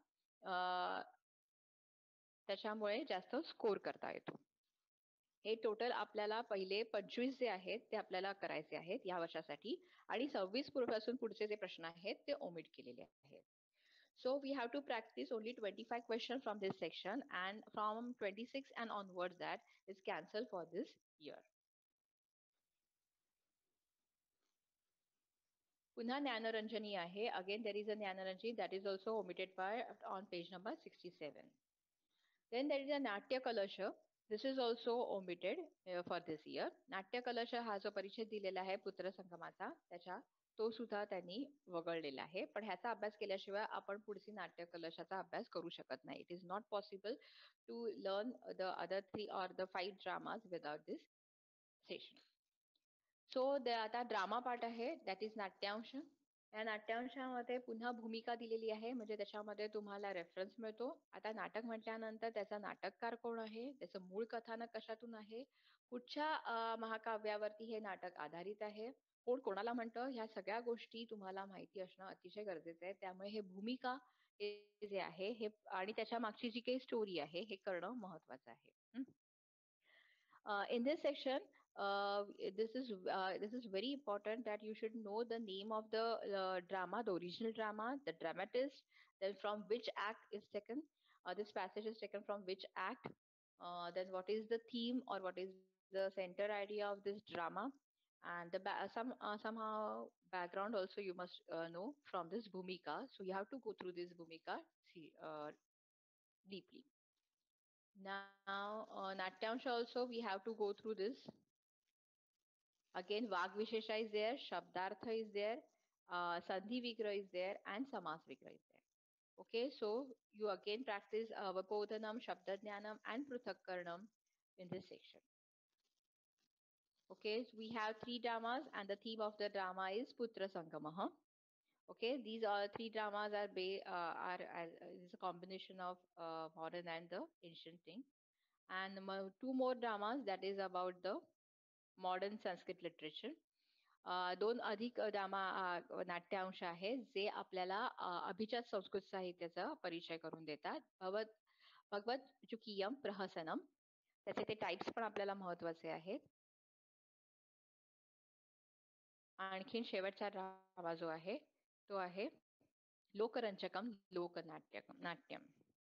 त्याच्यामुळे जास्त स्कोर करता येतो. हे टोटल आपल्याला पहिले 25 जे आहेत ते आपल्याला करायचे आहेत या वर्षासाठी, आणि 26 पासून पुढचे जे प्रश्न आहेत ते ओमिट केलेले आहेत. So we have to practice only 25 questions from this section, and from 26 and onwards that is cancelled for this year. पुन्हा ज्ञानरंजनी आहे. Again there is a Jnanaranjani that is also omitted by on page number 67. Then there is a Natya Kalasha. This is also omitted for this year. नाट्य कलश हा जो परिच्छेद दिलेला आहे पुत्र संगमाचा, त्याच्या तो सुद्धा त्यांनी वगळलेला आहे. पण ह्याचा अभ्यास केल्याशिवाय आपण पुढची नाट्य कलशाचा अभ्यास करू शकत नाही. It is not possible to learn the other 3 or the 5 dramas without this session. So आता ड्रामा पार्ट आहे, दॅट इज नाट्यांश. या नाट्यांशामध्ये पुन्हा भूमिका दिलेली आहे, म्हणजे त्याच्यामध्ये तुम्हाला रेफरन्स मिळतो. आता नाटक म्हटल्यानंतर त्याचा नाटककार कोण आहे, त्याचं मूळ कथानक कशातून आहे, कुठच्या महाकाव्यावरती हे नाटक आधारित आहे, कोण कोणाला म्हणतं ह्या सगळ्या गोष्टी तुम्हाला माहिती असणं अतिशय गरजेचं आहे. त्यामुळे हे भूमिका हे जे आहे हे आणि त्याच्या मागची जी काही स्टोरी आहे हे करणं महत्वाचं आहे. In this section, this is very important that you should know the name of the drama, the original drama, the dramatist, then from which act is taken. This passage is taken from which act. Then what is the theme or what is the center idea of this drama, and somehow background also you must know from this bhumika. So you have to go through this bhumika deeply. Now, Natyamsha also we have to go through this. Again, Vag Vishesha is there, Shabdartha is there, Sandhi Vigra is there, and Samas Vigra is there. Okay, so you again practice Vapodhanam, Shabdajnanam, and Pruthakarnam in this section. Okay, so we have three dramas, and the theme of the drama is Putra Sangamaha. Okay, these are three dramas is a combination of modern and the ancient thing. And two more dramas that is about the modern Sanskrit literature. दोन अधिक नाट्यांश आहेत जे आपल्याला अभिजात संस्कृत साहित्याचा परिचय करून देतात. भगवत चुकीयम प्रहसनम, त्याचे ते टाइप्स पण आपल्याला महत्वाचे आहेत. आणखीन शेवटचा ड्रामा जो आहे तो आहे लोकरंजकम नाट्यम.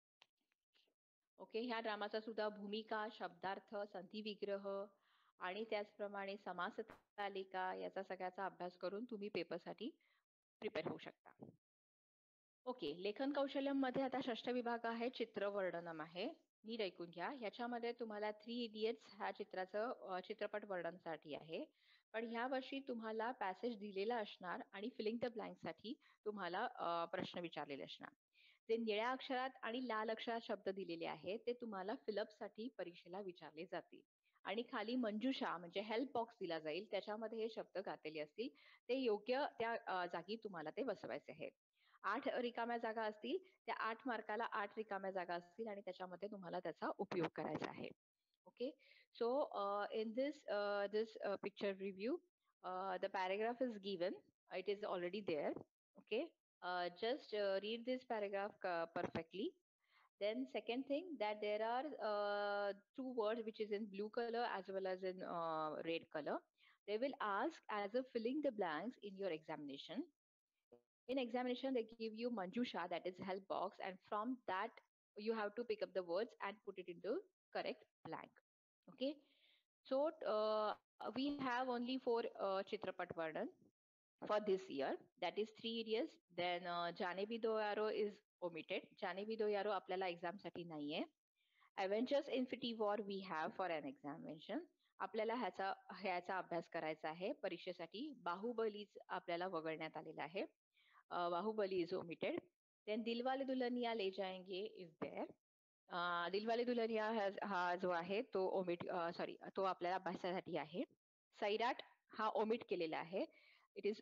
ओके, ह्या ड्रामाचा सुद्धा भूमिका, शब्दार्थ, संधी विग्रह आणि त्याचप्रमाणे समास तालिका याचा सगळ्याचा अभ्यास करून तुम्ही पेपरसाठी प्रिपेअर होऊ शकता. ओके, लेखन कौशल्यमध्ये आता षष्ठ विभाग आहे, चित्रवर्णनम आहे. नीट ऐकून घ्या. ह्याच्यामध्ये तुम्हाला 3 इडियट्स ह्या चित्राचं चित्रपट वर्णनसाठी आहे. पण ह्या वर्षी तुम्हाला पॅसेज दिलेला असणार आणि फिलिंग द ब्लँक साठी तुम्हाला प्रश्न विचारलेले असणार. जे निळ्या अक्षरात आणि लाल अक्षरात शब्द दिलेले आहेत ते तुम्हाला फिलअप साठी परीक्षेला विचारले जातील. आणि खाली मंजुषा म्हणजे हेल्प बॉक्स दिला जाईल, त्याच्यामध्ये हे शब्द घातलेले असतील. ते योग्य त्या जागी तुम्हाला ते बसवायचे आहेत. 8 रिकाम्या जागा असतील, त्या 8 मार्काला 8 रिकाम्या जागा असतील आणि त्याच्यामध्ये तुम्हाला त्याचा उपयोग करायचा आहे. Okay, so in this picture review, the paragraph is given. It is already there. Okay, just read this paragraph perfectly. Then second thing, that there are 2 words which is in blue color as well as in red color. They will ask as a filling the blanks in your examination. In examination, they give you Manjusha, that is help box, and from that you have to pick up the words and put it into correct blank. Okay, so we have only 4 Chitrapat Vardan for this year, that is 3 idiots. Then Jaane Bhi Do Yaro is omitted. Jaane Bhi Do Yaro आपल्याला exam साठी नाहीये. Avengers Infinity War we have for an examination. आपल्याला ह्याचा अभ्यास करायचा आहे परीक्षेसाठी. बाहुबलीच आपल्याला वगळण्यात आलेला आहे. Bahubali is omitted. Then Dilwale Dulhaniya Le Jayenge is there. Dilwale Dulhaniya हा जो आहे तो तो आपल्याला अभ्यासासाठी आहे. सैराट हा ओमिट केलेला आहे. इट इज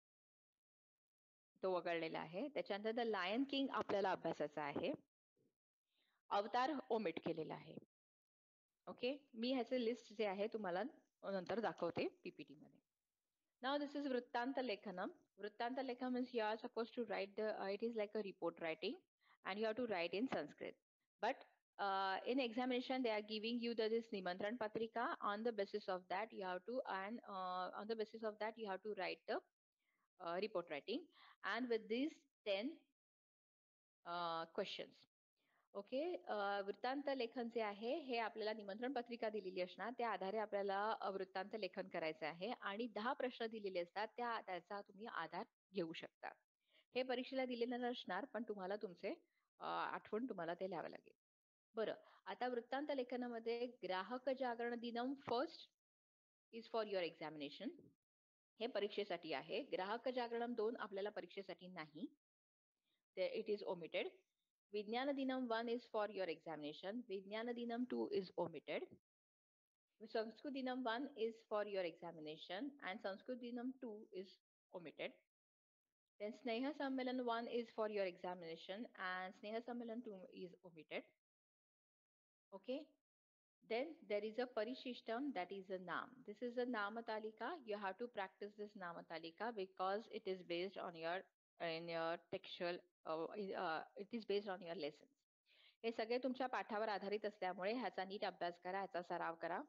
तो वगळलेला आहे. त्याच्यानंतर द लायन किंग आपल्याला अभ्यासाचा आहे. अवतार ओमिट केलेला आहे. ओके, मी ह्याचे लिस्ट जे आहे तुम्हाला नंतर दाखवते पीपीटी मध्ये. Now this is Vrittanta Lekhanam. Vrittanta Lekhanam means you are supposed to write it is like a report writing and you have to write in Sanskrit. But in examination they are giving you this Nimantran Patrika. On the basis of that you have to write the report writing, and with these 10 questions. Okay, वृत्तांत लेखन जे आहे हे आपल्याला निमंत्रण पत्रिका दिलेली असणार, त्या आधारे आपल्याला वृत्तांत लेखन करायचे आहे आणि 10 प्रश्न दिलेले असतात, त्याचा तुम्ही आधार घेऊ शकता. हे परीक्षेला दिलेले नसणार, पण तुम्हाला तुमचे आठवण तुम्हाला ते लिहावं लागेल. बरं, आता वृत्तांत लेखनामध्ये ग्राहक जागरण दिनम first is for your examination. हे परीक्षेसाठी आहे. ग्राहक जागरण 2 आपल्याला परीक्षेसाठी नाही, it is omitted. Vijnana Dinam 1 is for your examination. Vijnana Dinam 2 is omitted. Sanskrit Dinam 1 is for your examination and Sanskrit Dinam 2 is omitted. Then Sneha Sammelan 1 is for your examination and Sneha Sammelan 2 is omitted. Okay. Then there is a parishishtam, that is a naam. This is a namatalika. You have to practice this namatalika because it is based on your in your textual it is based on your lessons. हे सगळे तुमच्या पाठावर आधारित असल्यामुळे ह्याचा नीट अभ्यास करा, ह्याचा सराव करा.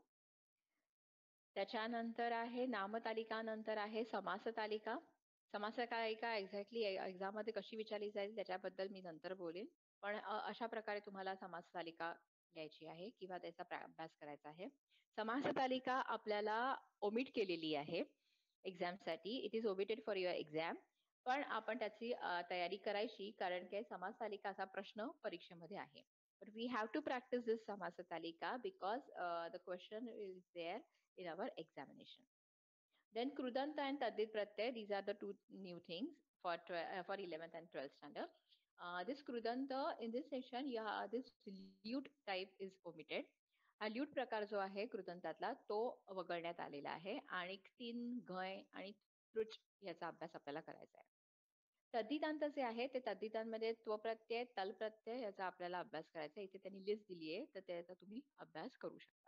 त्याच्यानंतर आहे नामतालिका, नंतर आहे समास तालिका. समास तालिका एक्झॅक्टली एक्झाम मध्ये कशी विचारली जाईल त्याच्याबद्दल मी नंतर बोलेन. पण अशा प्रकारे तुम्हाला समास तालिका लिहायची आहे किंवा त्याचा अभ्यास करायचा आहे. समास तालिका आपल्याला ओमिट केलेली आहे एक्झामसाठी. It is omitted for your exam. पण आपण त्याची तयारी करायची कारण की समास तालिका असा प्रश्न परीक्षेमध्ये आहे. But we have to practice this samasa talika because the question is there in our examination. Then krudanta and tadit pratyay, these are the two new things for 11th and 12th standard. This krudanta in this section, this ल्यूट type is omitted. हा ल्यूट प्रकार जो आहे कृदंतातला तो वगळण्यात आलेला आहे आणि तीन घय आणि तृच याचा अभ्यास आपल्याला करायचा आहे. तद्धितांत जे आहे ते तद्धितांमध्ये त्वप्रत्यय, तलप्रत्यय याचा आपल्याला अभ्यास करायचा. इथे त्यांनी लिस्ट दिली आहे तर त्याचा तुम्ही अभ्यास करू शकता.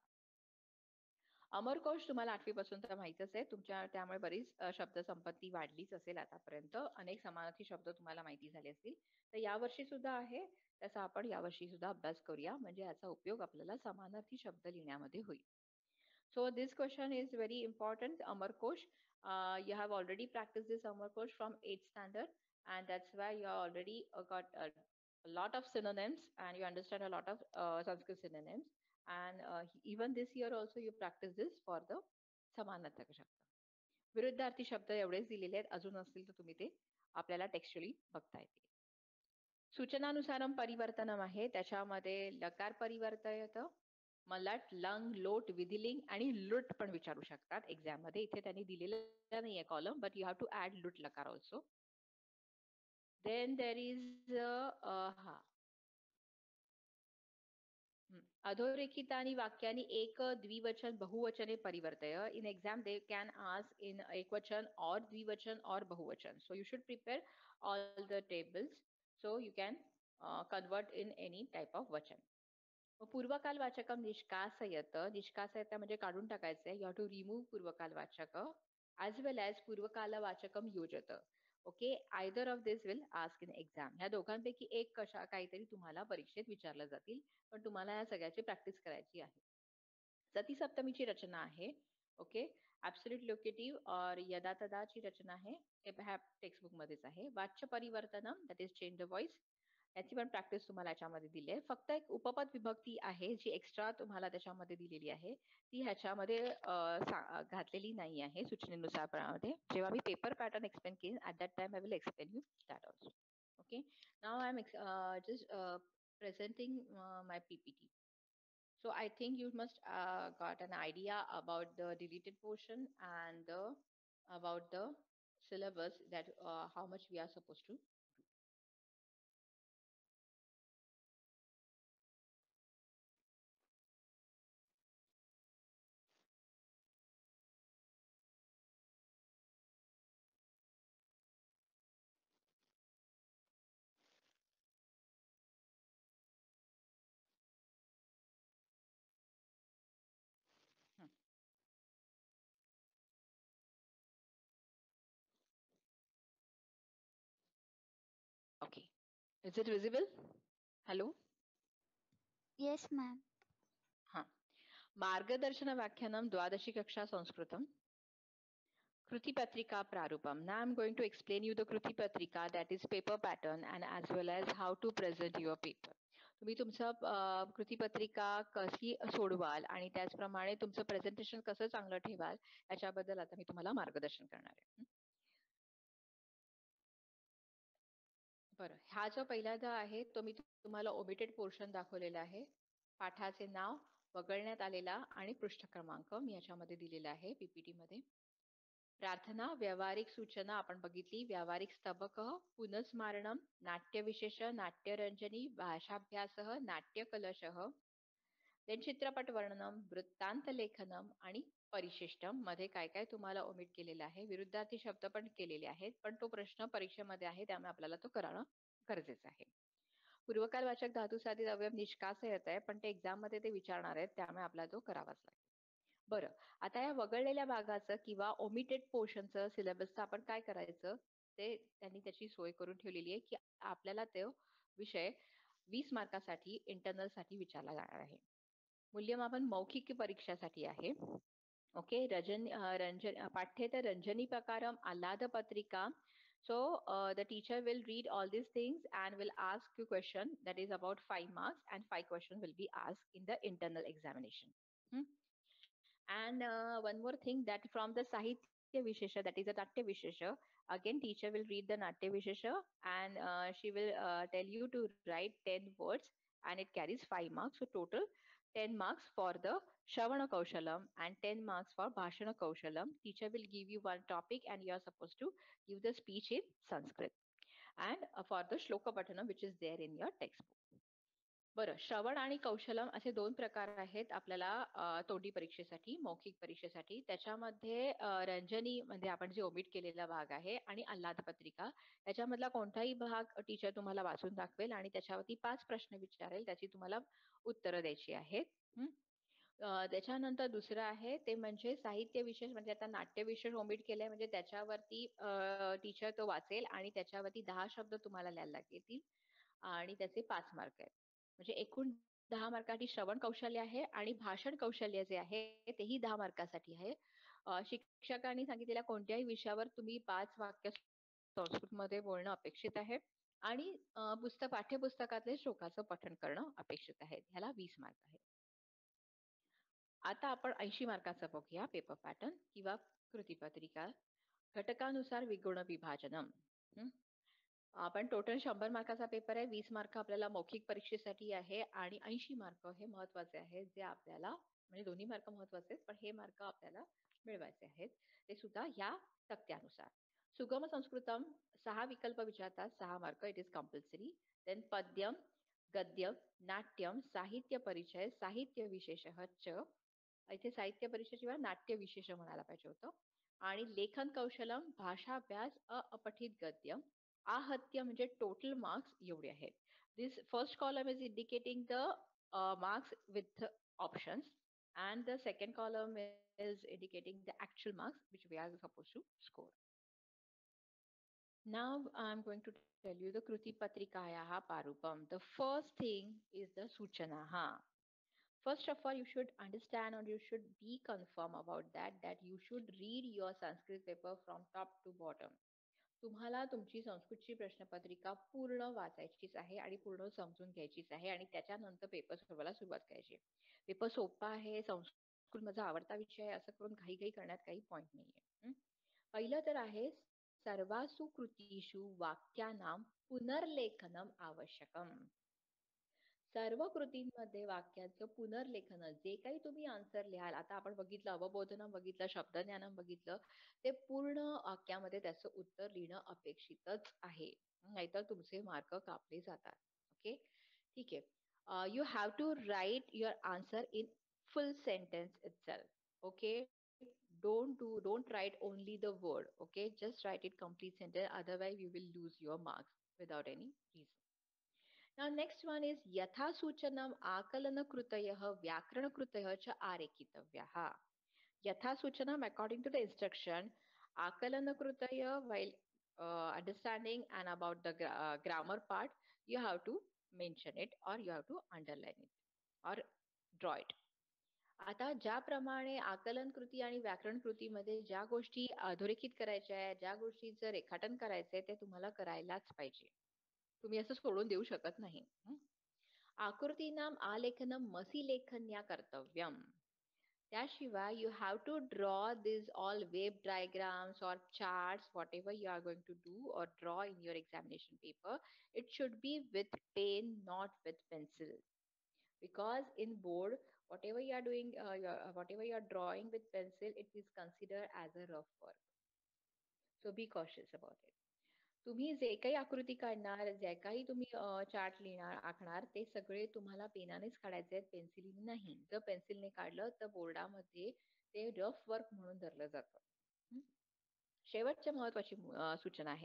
अमरकोश तुम्हाला 8वी पासून तर माहितच आहे तुमच्या, त्यामुळे बरीच शब्द संपत्ती वाढलीच असेल आतापर्यंत. अनेक समानार्थी शब्द तुम्हाला माहिती झाले असतील. तर यावर्षी सुद्धा आहे, त्याचा आपण यावर्षी सुद्धा अभ्यास करूया म्हणजे याचा उपयोग आपल्याला समानार्थी शब्द लिहिण्यामध्ये होईल. So this question is very important. Amarkosh, you have already practiced this Amarkosh from 8th standard, and that's why you already got a lot of synonyms and you understand a lot of Sanskrit synonyms. And even this year also you practice this for the समानार्थक शब्द. विरुद्धार्थी शब्द एवढेच दिलेले आहेत, अजून असतील तर तुम्ही ते आपल्याला टेक्स्चुअली बघता येतील. सूचनानुसारम परिवर्तनम आहे, त्याच्यामध्ये लकार परिवर्तयत, मलाट, लंग, लोट, विधिलिंग आणि लुट पण विचारू शकतात एक्झाम मध्ये. इथे त्यांनी दिलेला नाहीये column, but you have to add लुट लकार ऑल्सो. देन देर इज अधोरेखितानि वाक्यानि एक द्विवचन बहुवचने परिवर्तय. In exam they can ask in ekvachan or dvivachan or bahuvachan. So you should prepare all the tables so you can convert in any type of vachan. पूर्वकाल वाचकम निष्कासयत. निष्कासयत म्हणजे काढून टाकायचंय. You have to remove पूर्वकाल वाचक as well as पूर्वकाल वाचकम योजत. Okay, either of this will ask in exam. ह्या दोघांपैकी एक कशा काहीतरी तुम्हाला परीक्षेत विचारलं जातील, पण तुम्हाला या सगळ्याची प्रॅक्टिस करायची आहे. सती सप्तमीची रचना आहे. ओके, ऍब्सोल्यूट लोकेटिव्ह और यदा तदाची रचना आहे. हे टेक्स्टबुक मध्येच आहे. वाच्य परिवर्तनम, that is change the voice, याची पण प्रॅक्टिस तुम्हाला याच्यामध्ये दिली आहे. फक्त एक उपपद विभक्ती आहे जी एक्स्ट्रा तुम्हाला त्याच्यामध्ये दिलेली आहे, ती ह्याच्यामध्ये घातलेली नाही आहे सूचनेनुसार. जेव्हा मी पेपर पॅटर्न एक्सप्लेन केली at that time I will explain you that also. Okay, now I am just presenting my PPT. So I think you must got an idea about the deleted portion and about the syllabus, that how much we are supposed to. Okay, is it visible? Hello. Yes, ma'am. हाँ, मार्गदर्शन व्याख्यानम द्वादशी कक्षा संस्कृतम. Kruti Patrika Prarupam. Now I'm going to explain you the Kruti Patrika, that is paper pattern, and as well as how to present your paper. तुम्ही तुमचं कृती पत्रिका कशी सोडवाल आणि त्याचप्रमाणे तुमचं प्रेझेंटेशन कसं चांगलं ठेवाल याच्याबद्दल आता मी तुम्हाला मार्गदर्शन करणार आहे. बरं, हा जो पहिल्यांदा आहे तो मी तुम्हाला ओमिटेड पोर्शन दाखवलेला आहे. पाठाचे नाव, वगळण्यात आलेला आणि पृष्ठ क्रमांक मी याच्यामध्ये दिलेला आहे PPT मध्ये. प्रार्थना, व्यावहारिक सूचना आपण बघितली. व्यावहारिक स्तबक, पुनस्मारणम, नाट्यविशेष, नाट्यरंजनी, भाषाभ्यासः, नाट्यकलशः. देन चित्रपट वर्णनम, वृत्तांत लेखनम आणि परिशिष्टम मध्ये काय काय तुम्हाला ओमिट केलेलं आहे. विरुद्धार्थी शब्द पण केलेले आहेत, पण तो प्रश्न परीक्षेमध्ये आहे त्यामुळे आपल्याला तो करणं गरजेचं आहे. पूर्वकालवाचक धातुसाधित अवयव निष्कास येत आहे, पण ते एक्झाम मध्ये ते विचारणार आहेत, त्यामुळे आपला तो करावाच लागेल. बरं, आता या वगळलेल्या भागाचं किंवा ओमिटेड पोर्शनचं सिलेबसचं आपण काय करायचं, ते त्यांनी त्याची सोय करून ठेवलेली आहे की आपल्याला तो विषय 20 मार्कासाठी इंटरनल साठी विचारला जाणार आहे. मूल्यमापन मौखिक परीक्षासाठी आहे. ओके, पाठ्येतर रंजनी प्रकारम आल्हाद पत्रिका. So the teacher will read all these things and will ask you question that is about 5 marks, and 5 questions will be asked in the internal examination. And one more thing, that from the Sahitya Vishesha, that is a Natya Vishesha, again teacher will read the Natya Vishesha and she will tell you to write 10 words and it carries 5 marks. So total 10 marks for the Shravana Kaushalam and 10 marks for Bhashana Kaushalam. Teacher will give you one topic and you are supposed to give the speech in Sanskrit. And for the Shloka Pathanam, which is there in your textbook. बरं, श्रवण आणि कौशलम असे 2 प्रकार आहेत आपल्याला तोंडी परीक्षेसाठी, मौखिक परीक्षेसाठी. त्याच्यामध्ये रंजनी मध्ये आपण जे ओमिट केलेला भाग आहे आणि आल्हाद पत्रिका याच्यामधला कोणताही भाग टीचर तुम्हाला वाचून दाखवेल आणि त्याच्यावरती 5 प्रश्न विचारेल, त्याची तुम्हाला उत्तरं द्यायची आहेत. त्याच्यानंतर दुसरं आहे ते म्हणजे साहित्य विशेष, म्हणजे आता नाट्य विशेष ओमिट केलंय म्हणजे त्याच्यावरती टीचर तो वाचेल आणि त्याच्यावरती 10 शब्द तुम्हाला लिहायला लागतील आणि त्याचे 5 मार्क आहेत. म्हणजे एकूण 10 मार्काची श्रवण कौशल्य आहे आणि भाषण कौशल्य जे आहे तेही 10 मार्कासाठी आहे. शिक्षकांनी सांगितलेल्या कोणत्याही विषयावर तुम्ही 5 वाक्य संस्कृतमध्ये बोलणं अपेक्षित आहे आणि पाठ्यपुस्तकातले श्लोकाचं पठण करणं अपेक्षित आहे. ह्याला 20 मार्क आहे. आता आपण 80 मार्काचा बघूया पेपर पॅटर्न किंवा कृतीपत्रिका. घटकानुसार विगुण विभाजनम. आपण टोटल 100 मार्काचा पेपर आहे. 20 मार्क आपल्याला मौखिक परीक्षेसाठी आहे आणि 80 मार्क हे महत्वाचे आहेत, जे आपल्याला म्हणजे दोन्ही मार्क महत्वाचे आहेत, पण हे मार्क आपल्याला मिळवायचे आहेत. ते सुद्धा ह्या तक्त्यानुसार. सुगम संस्कृतम 6 विकल्प विचारतात, 6 mark, it is compulsory. Then पद्यम, गद्यम, नाट्यम, साहित्य परिचय, साहित्य विशेषः च, इथे साहित्य परिचय किंवा नाट्य विशेष म्हणायला पाहिजे होतं. आणि लेखन कौशलम, भाषाभ्यास, अपठित गद्य, आहत्य म्हणजे टोटल मार्क्स एवढे आहेत. This first column is indicating the marks with options and the second column is indicating the actual marks which we are supposed to score. Now I'm going to tell you the Kruti Patrikayaha Parupam. The first thing is the Suchanaha. First of all, you should understand or you should be confirm about that you should read your Sanskrit paper from top to bottom. तुम्हाला तुमची संस्कृतची प्रश्नपत्रिका पूर्ण वाचायचीच आहे आणि पूर्ण समजून घ्यायचीच आहे आणि त्याच्यानंतर पेपर सोडवायला सुरुवात करायची. पेपर सोपा आहे, संस्कृत माझा आवडता विषय आहे असं करून घाई करण्यात काही पॉइंट नाहीये. पहिलं तर आहे सर्वासु कृतीषु वाक्यानाम पुनर्लेखनम आवश्यकम. सर्व कृतींमध्ये वाक्याचं पुनर्लेखन, जे काही तुम्ही आन्सर लिहाल, आता आपण बघितलं अवबोधनम बघितलं, शब्दज्ञानम बघितलं, ते पूर्ण वाक्यामध्ये त्याचं उत्तर लिहिणं अपेक्षितच आहे, नाहीतर तुमचे मार्क कापले जातात. ओके, ठीक आहे. You have to write your answer in full sentence itself. Okay, don't write only the word. Okay, just write it complete sentence, otherwise you will lose your marks without any reason. Now next one is yatha suchanam akalana krutayah vyakaran krutayah cha arekitavyaha. Yatha suchanam, according to the instruction, akalana krutayah, while understanding and about the grammar part, you have to mention it or you have to underline it or draw it. आता ज्याप्रमाणे आकलन कृती आणि व्याकरण कृतीमध्ये ज्या गोष्टी अधोरेखित करायच्या आहेत, ज्या गोष्टीचं रेखाटन करायचंय, ते तुम्हाला करायलाच पाहिजे. तुम्ही असं सोडून देऊ शकत नाही. आकृतीनाम आलेखनम मसी लेखन्या कर्तव्यम. त्याशिवाय you have to draw these all wave diagrams or charts, whatever you are going to do or draw in your examination paper. It should be with pen, not with pencil. Because in board, whatever you are doing, whatever you are drawing with pencil, it is considered as a rough work. So be cautious about it. तुम्ही जे काही आकृती काढणार, जे काही तुम्ही chart लिहिणार, आखणार, ते सगळे तुम्हाला पेनानेच काढायचे आहेत, पेन्सिलीने नाही. जर पेन्सिलने काढलं तर बोर्डामध्ये ते रफ वर्क म्हणून धरलं जातं. शेवटच्या महत्वाची सूचना आहे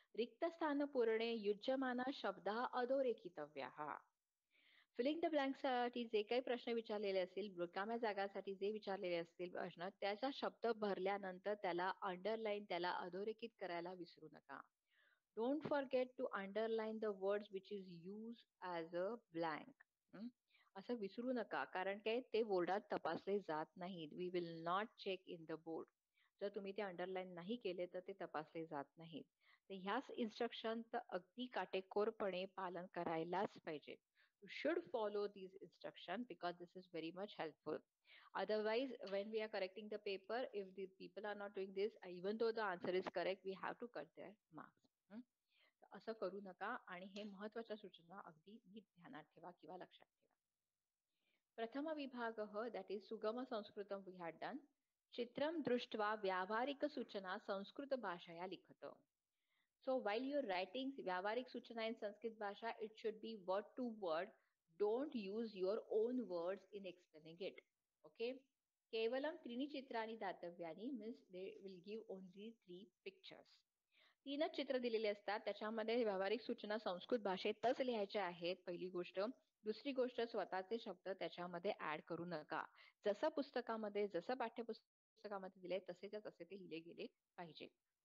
रिक्त स्थान पूर्णे युज्यमाना शब्दः अधोरेखितव्यः. फिलिंग द ब्लँक साठी जे काही प्रश्न विचारलेले असतील, रिकाम्या जागासाठी जे विचारलेले असतील प्रश्न, त्याचा शब्द भरल्यानंतर त्याला अंडरलाईन, त्याला अधोरेखित करायला विसरू नका. Don't forget to underline the words which is use as a blank. असं विसरू नका, कारण काय ते बोर्डात तपासले जात नाहीत. We will not check in the board. जर तुम्ही ते अंडरलाईन नाही केले तर ते तपासले जात नाहीत. तर ह्याच इन्स्ट्रक्शनचं अगदी काटेकोरपणे पालन करायलाच पाहिजे. You should follow these instructions because this is very much helpful. Otherwise, when we are correcting the paper, if the people are not doing this, even though the answer is correct, we have to cut their marks. असं करू नका आणि हे महत्त्वाच्या सूचना अगदी नीट ध्यानात ठेवा किंवा लक्षात ठेवा. प्रथम विभागः, that is सुगम संस्कृतम we had done. चित्रं दृष्ट्वा व्यावहारिक सूचना संस्कृत भाषया लिखत. So while you're writing Vyavaharik Suchana in Sanskrit Bhasha, it should be word to word. Don't use your own words in explaining it. Okay? Kevalam trini chitrani datavyani means they will give only 3 pictures. 3च चित्र दिलेले असतात. त्याच्यामध्ये व्यावहारिक सूचना संस्कृत भाषेतच लिहायच्या आहेत. पहिली गोष्ट. दुसरी गोष्ट, स्वतःचे शब्द त्याच्यामध्ये ऍड करू नका. जसं पुस्तकामध्ये, जसं पाठ्यपुस्तकामध्ये दिले तसेच्या तसे ते लिहिले गेले पाहिजे.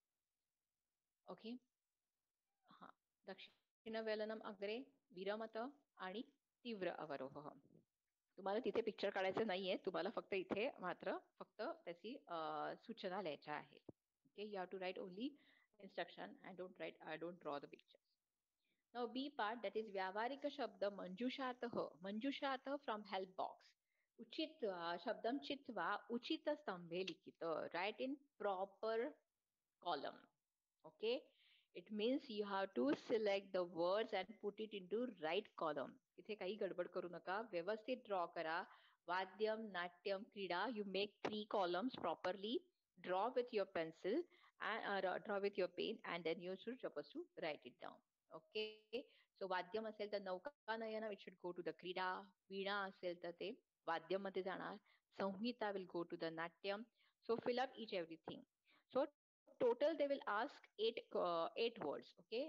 ओके. हा. दक्षिणवेलनम अग्रे विरमत आणि तीव्र अवरोह. तुम्हाला तिथे पिक्चर काढायचं नाहीये, तुम्हाला फक्त इथे मात्र फक्त त्याची सूचना लिहायच्या आहेत. Okay. You have to write only instruction and don't draw the pictures. Now B part, that is व्यावहारिक शब्द मंजुषातः from help box. उचित शब्दम चित्वा उचित स्तंभे लिखित. Write in proper column. Okay. It means you have to select the words and put it into right column. इथे काही गडबड करू नका. व्यवस्थित ड्रॉ करा. वाद्यम, नाट्यम, क्रीडा. You make 3 columns properly. Draw with your pencil and draw with your pen, and then you should supposed to write it down. Okay. So वाद्यम असेल तर नौकानयन, it should go to the क्रीडा. वीणा असेल तर ते वाद्यम मध्ये जाणार. संहिता will go to the Natyam. So fill up each everything. So total they will ask 8 words. Okay.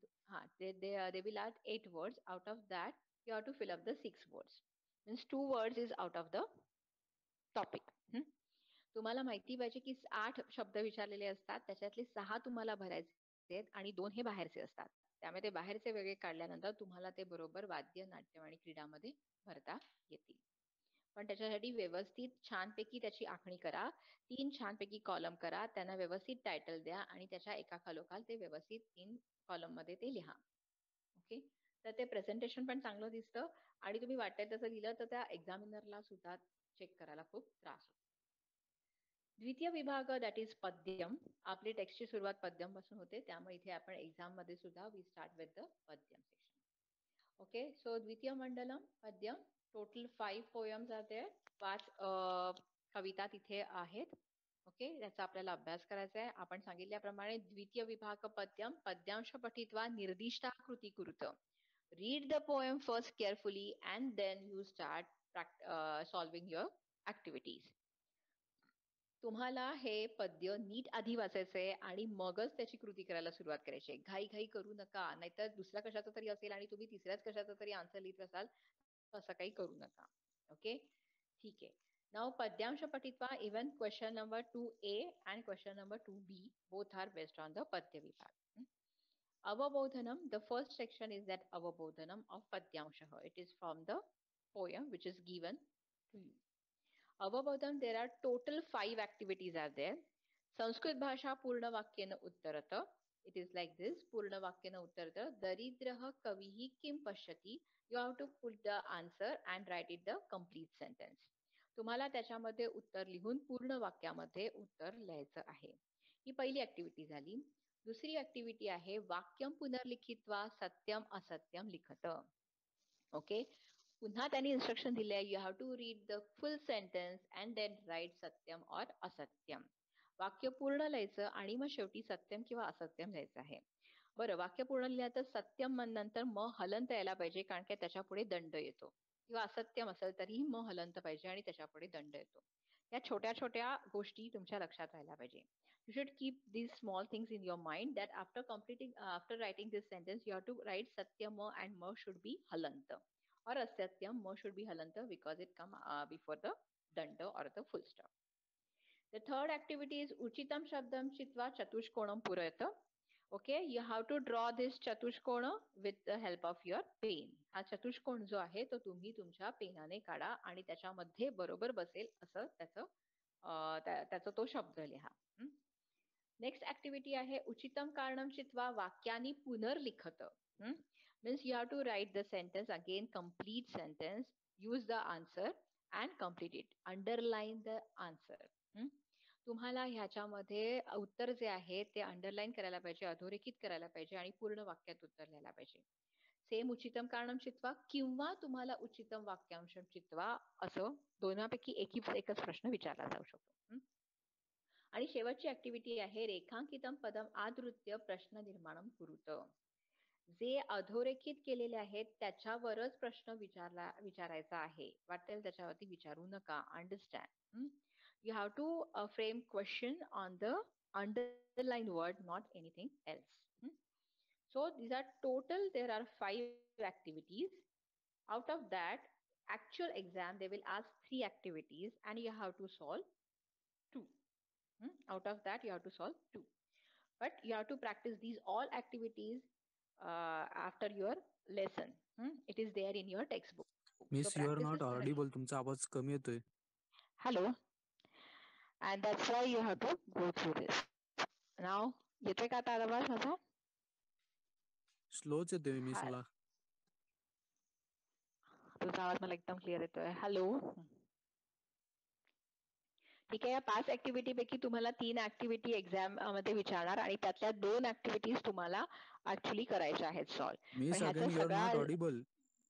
They will add 8 words. Out of that you have to fill up the 6 words. Means 2 words is out of the topic. तुम्हाला माहिती पाहिजे की 8 शब्द विचारलेले असतात, त्याच्यातले 6 तुम्हाला भरायचे आहेत आणि 2 हे बाहेरचे असतात. त्यामुळे ते बाहेरचे वेगळे काढल्यानंतर तुम्हाला ते बरोबर वाद्य, नाट्य आणि क्रीडामध्ये भरता येतील. पण त्याच्यासाठी व्यवस्थित छानपैकी त्याची आखणी करा. 3 छानपैकी कॉलम करा, त्यांना व्यवस्थित टायटल द्या आणि त्याच्या एका खालोखाल ते व्यवस्थित 3 कॉलम मध्ये ते लिहा. ओके. तर ते प्रेझेंटेशन पण चांगलं दिसतं आणि तुम्ही वाटतंय तसं लिहिलं तर त्या एक्झामिनरला सुद्धा चेक करायला खूप त्रास होतो. द्वितीय विभाग, दॅट इज पद्यम. आपली टेक्स्टची सुरुवात पद्यम पासून होते, त्यामुळे इथे आपण एक्झाम मध्ये सुद्धा वी स्टार्ट विथ द पद्यम सेक्शन. ओके. सो द्वितीय मंडलम पद्यम. टोटल 5 पोयम्स आहेत. 5 कविता तिथे आहेत. ओके. त्याचा आपल्याला अभ्यास करायचा आहे. आपण सांगितल्याप्रमाणे द्वितीय विभाग पद्यम. पद्यांश पठित्वा निर्दिष्टा कृती कुरुत. Read the poem first carefully and then you start solving your activities. तुम्हाला हे पद्य नीट आधी वाचायचंय आणि मगच त्याची कृती करायला सुरुवात करायची आहे. घाई करू नका, नाहीतर दुसऱ्या कशाचा तरी असेल आणि तुम्ही तिसऱ्याच कशाचा तरी आन्सर लिहित असाल, असं काही करू नका. ओके. ठीक आहे. नाउ पद्यांश पठित्वा, even question number 2A and question number 2B both are based on the padya vibhag. Avabodhanam, the first section is that Avabodhanam of Padyanshah. It is from the poem which is given to you. Avabodhanam, there are total 5 activities are there. Sanskrit Bhasha Purna Vakyena Uttarata. It is like this. Purna Vakyena Uttarata. Daridraha Kavihi Kim Pashyati. You have to put the answer and write it the complete sentence. तुम्हाला त्याच्यामध्ये उत्तर लिहून पूर्ण वाक्यामध्ये उत्तर लिहायचं आहे. ही पहिली ऍक्टिव्हिटी झाली. दुसरी ऍक्टिव्हिटी आहे वाक्यम पुनर्लिखित्वा सत्यम असत्यम लिखत. ओके. पुन्हा त्यांनी इन्स्ट्रक्शन दिले, you have to read the full sentence and then write सत्यम और असत्यम. वाक्य पूर्ण लिहायचं आणि मग शेवटी सत्यम किंवा असत्यम लिहायचं आहे. बरं, वाक्य पूर्ण लिहिलं तर सत्यम नंतर मग हलंत यायला पाहिजे, कारण की त्याच्या पुढे दंड येतो. किंवा असत्यम असेल तरीही मग हलंत पाहिजे आणि त्याच्या पुढे दंड येतो. या छोट्या छोट्या गोष्टी तुमच्या लक्षात राहायला पाहिजे. You should keep these small things in your mind that after writing this sentence, you have to write Satyam and ma should be halanta, or Asatyam ma should be halanta because it come before the danda or the full stop. The third activity is Uchitam Shabdam Chitva Chatushkonam Purayata. Okay, you have to draw this chatushkona with the help of your pen. हा चतुष्कोण जो आहे तो तुम्ही तुमच्या पेनाने काढा आणि त्याच्यामध्ये बरोबर बसेल असं त्याचा तो शब्द लिहा. नेक्स्ट ऍक्टिव्हिटी आहे उचितम कारणम चित्वा वाक्यानी पुनर्लिखत. Means you have to write the sentence again, complete sentence, use the answer and complete it. Underline the answer. तुम्हाला ह्याच्यामध्ये उत्तर जे आहे ते अंडरलाईन करायला पाहिजे, अधोरेखित करायला पाहिजे आणि पूर्ण वाक्यात उत्तर लिहायला पाहिजे. सेम उचितम कारणम चित्वा किंवा तुम्हाला उचितम वाक्यांशम चित्वा असं दोनापैकी एकच प्रश्न विचारला जाऊ शकतो. आणि शेवटची ऍक्टिव्हिटी आहे रेखांकितम पदम आधृत्य प्रश्न निर्माणम कुरुत. जे अधोरेखित केलेले आहेत त्याच्यावरच प्रश्न विचारायचा आहे. वाटेल त्याच्यावरती विचारू नका. Understand. You have to frame question on the underlined word, not anything else. So these are total, there are 5 activities. Out of that, actual exam, they will ask 3 activities and you have to solve 2. Out of that, you have to solve 2. But you have to practice these all activities after your lesson. It is there in your textbook. Miss, you are not audible. तुमचा आवाज कमी येतोय. Hello. And that's why you have to go through this. Now, येतोय का आता आवाज माझा? स्लोच येतोय मिस मला. तुझा आवाज मला एकदम क्लिअर येतोय. हॅलो. ठीक आहे. या 5 ऍक्टिव्हिटी पैकी तुम्हाला 3 ऍक्टिव्हिटी एक्झाम मध्ये विचारणार आणि त्यातल्या 2 ऍक्टिव्हिटीज तुम्हाला ऍक्च्युअली करायच्या आहेत solve. Miss again you are not audible.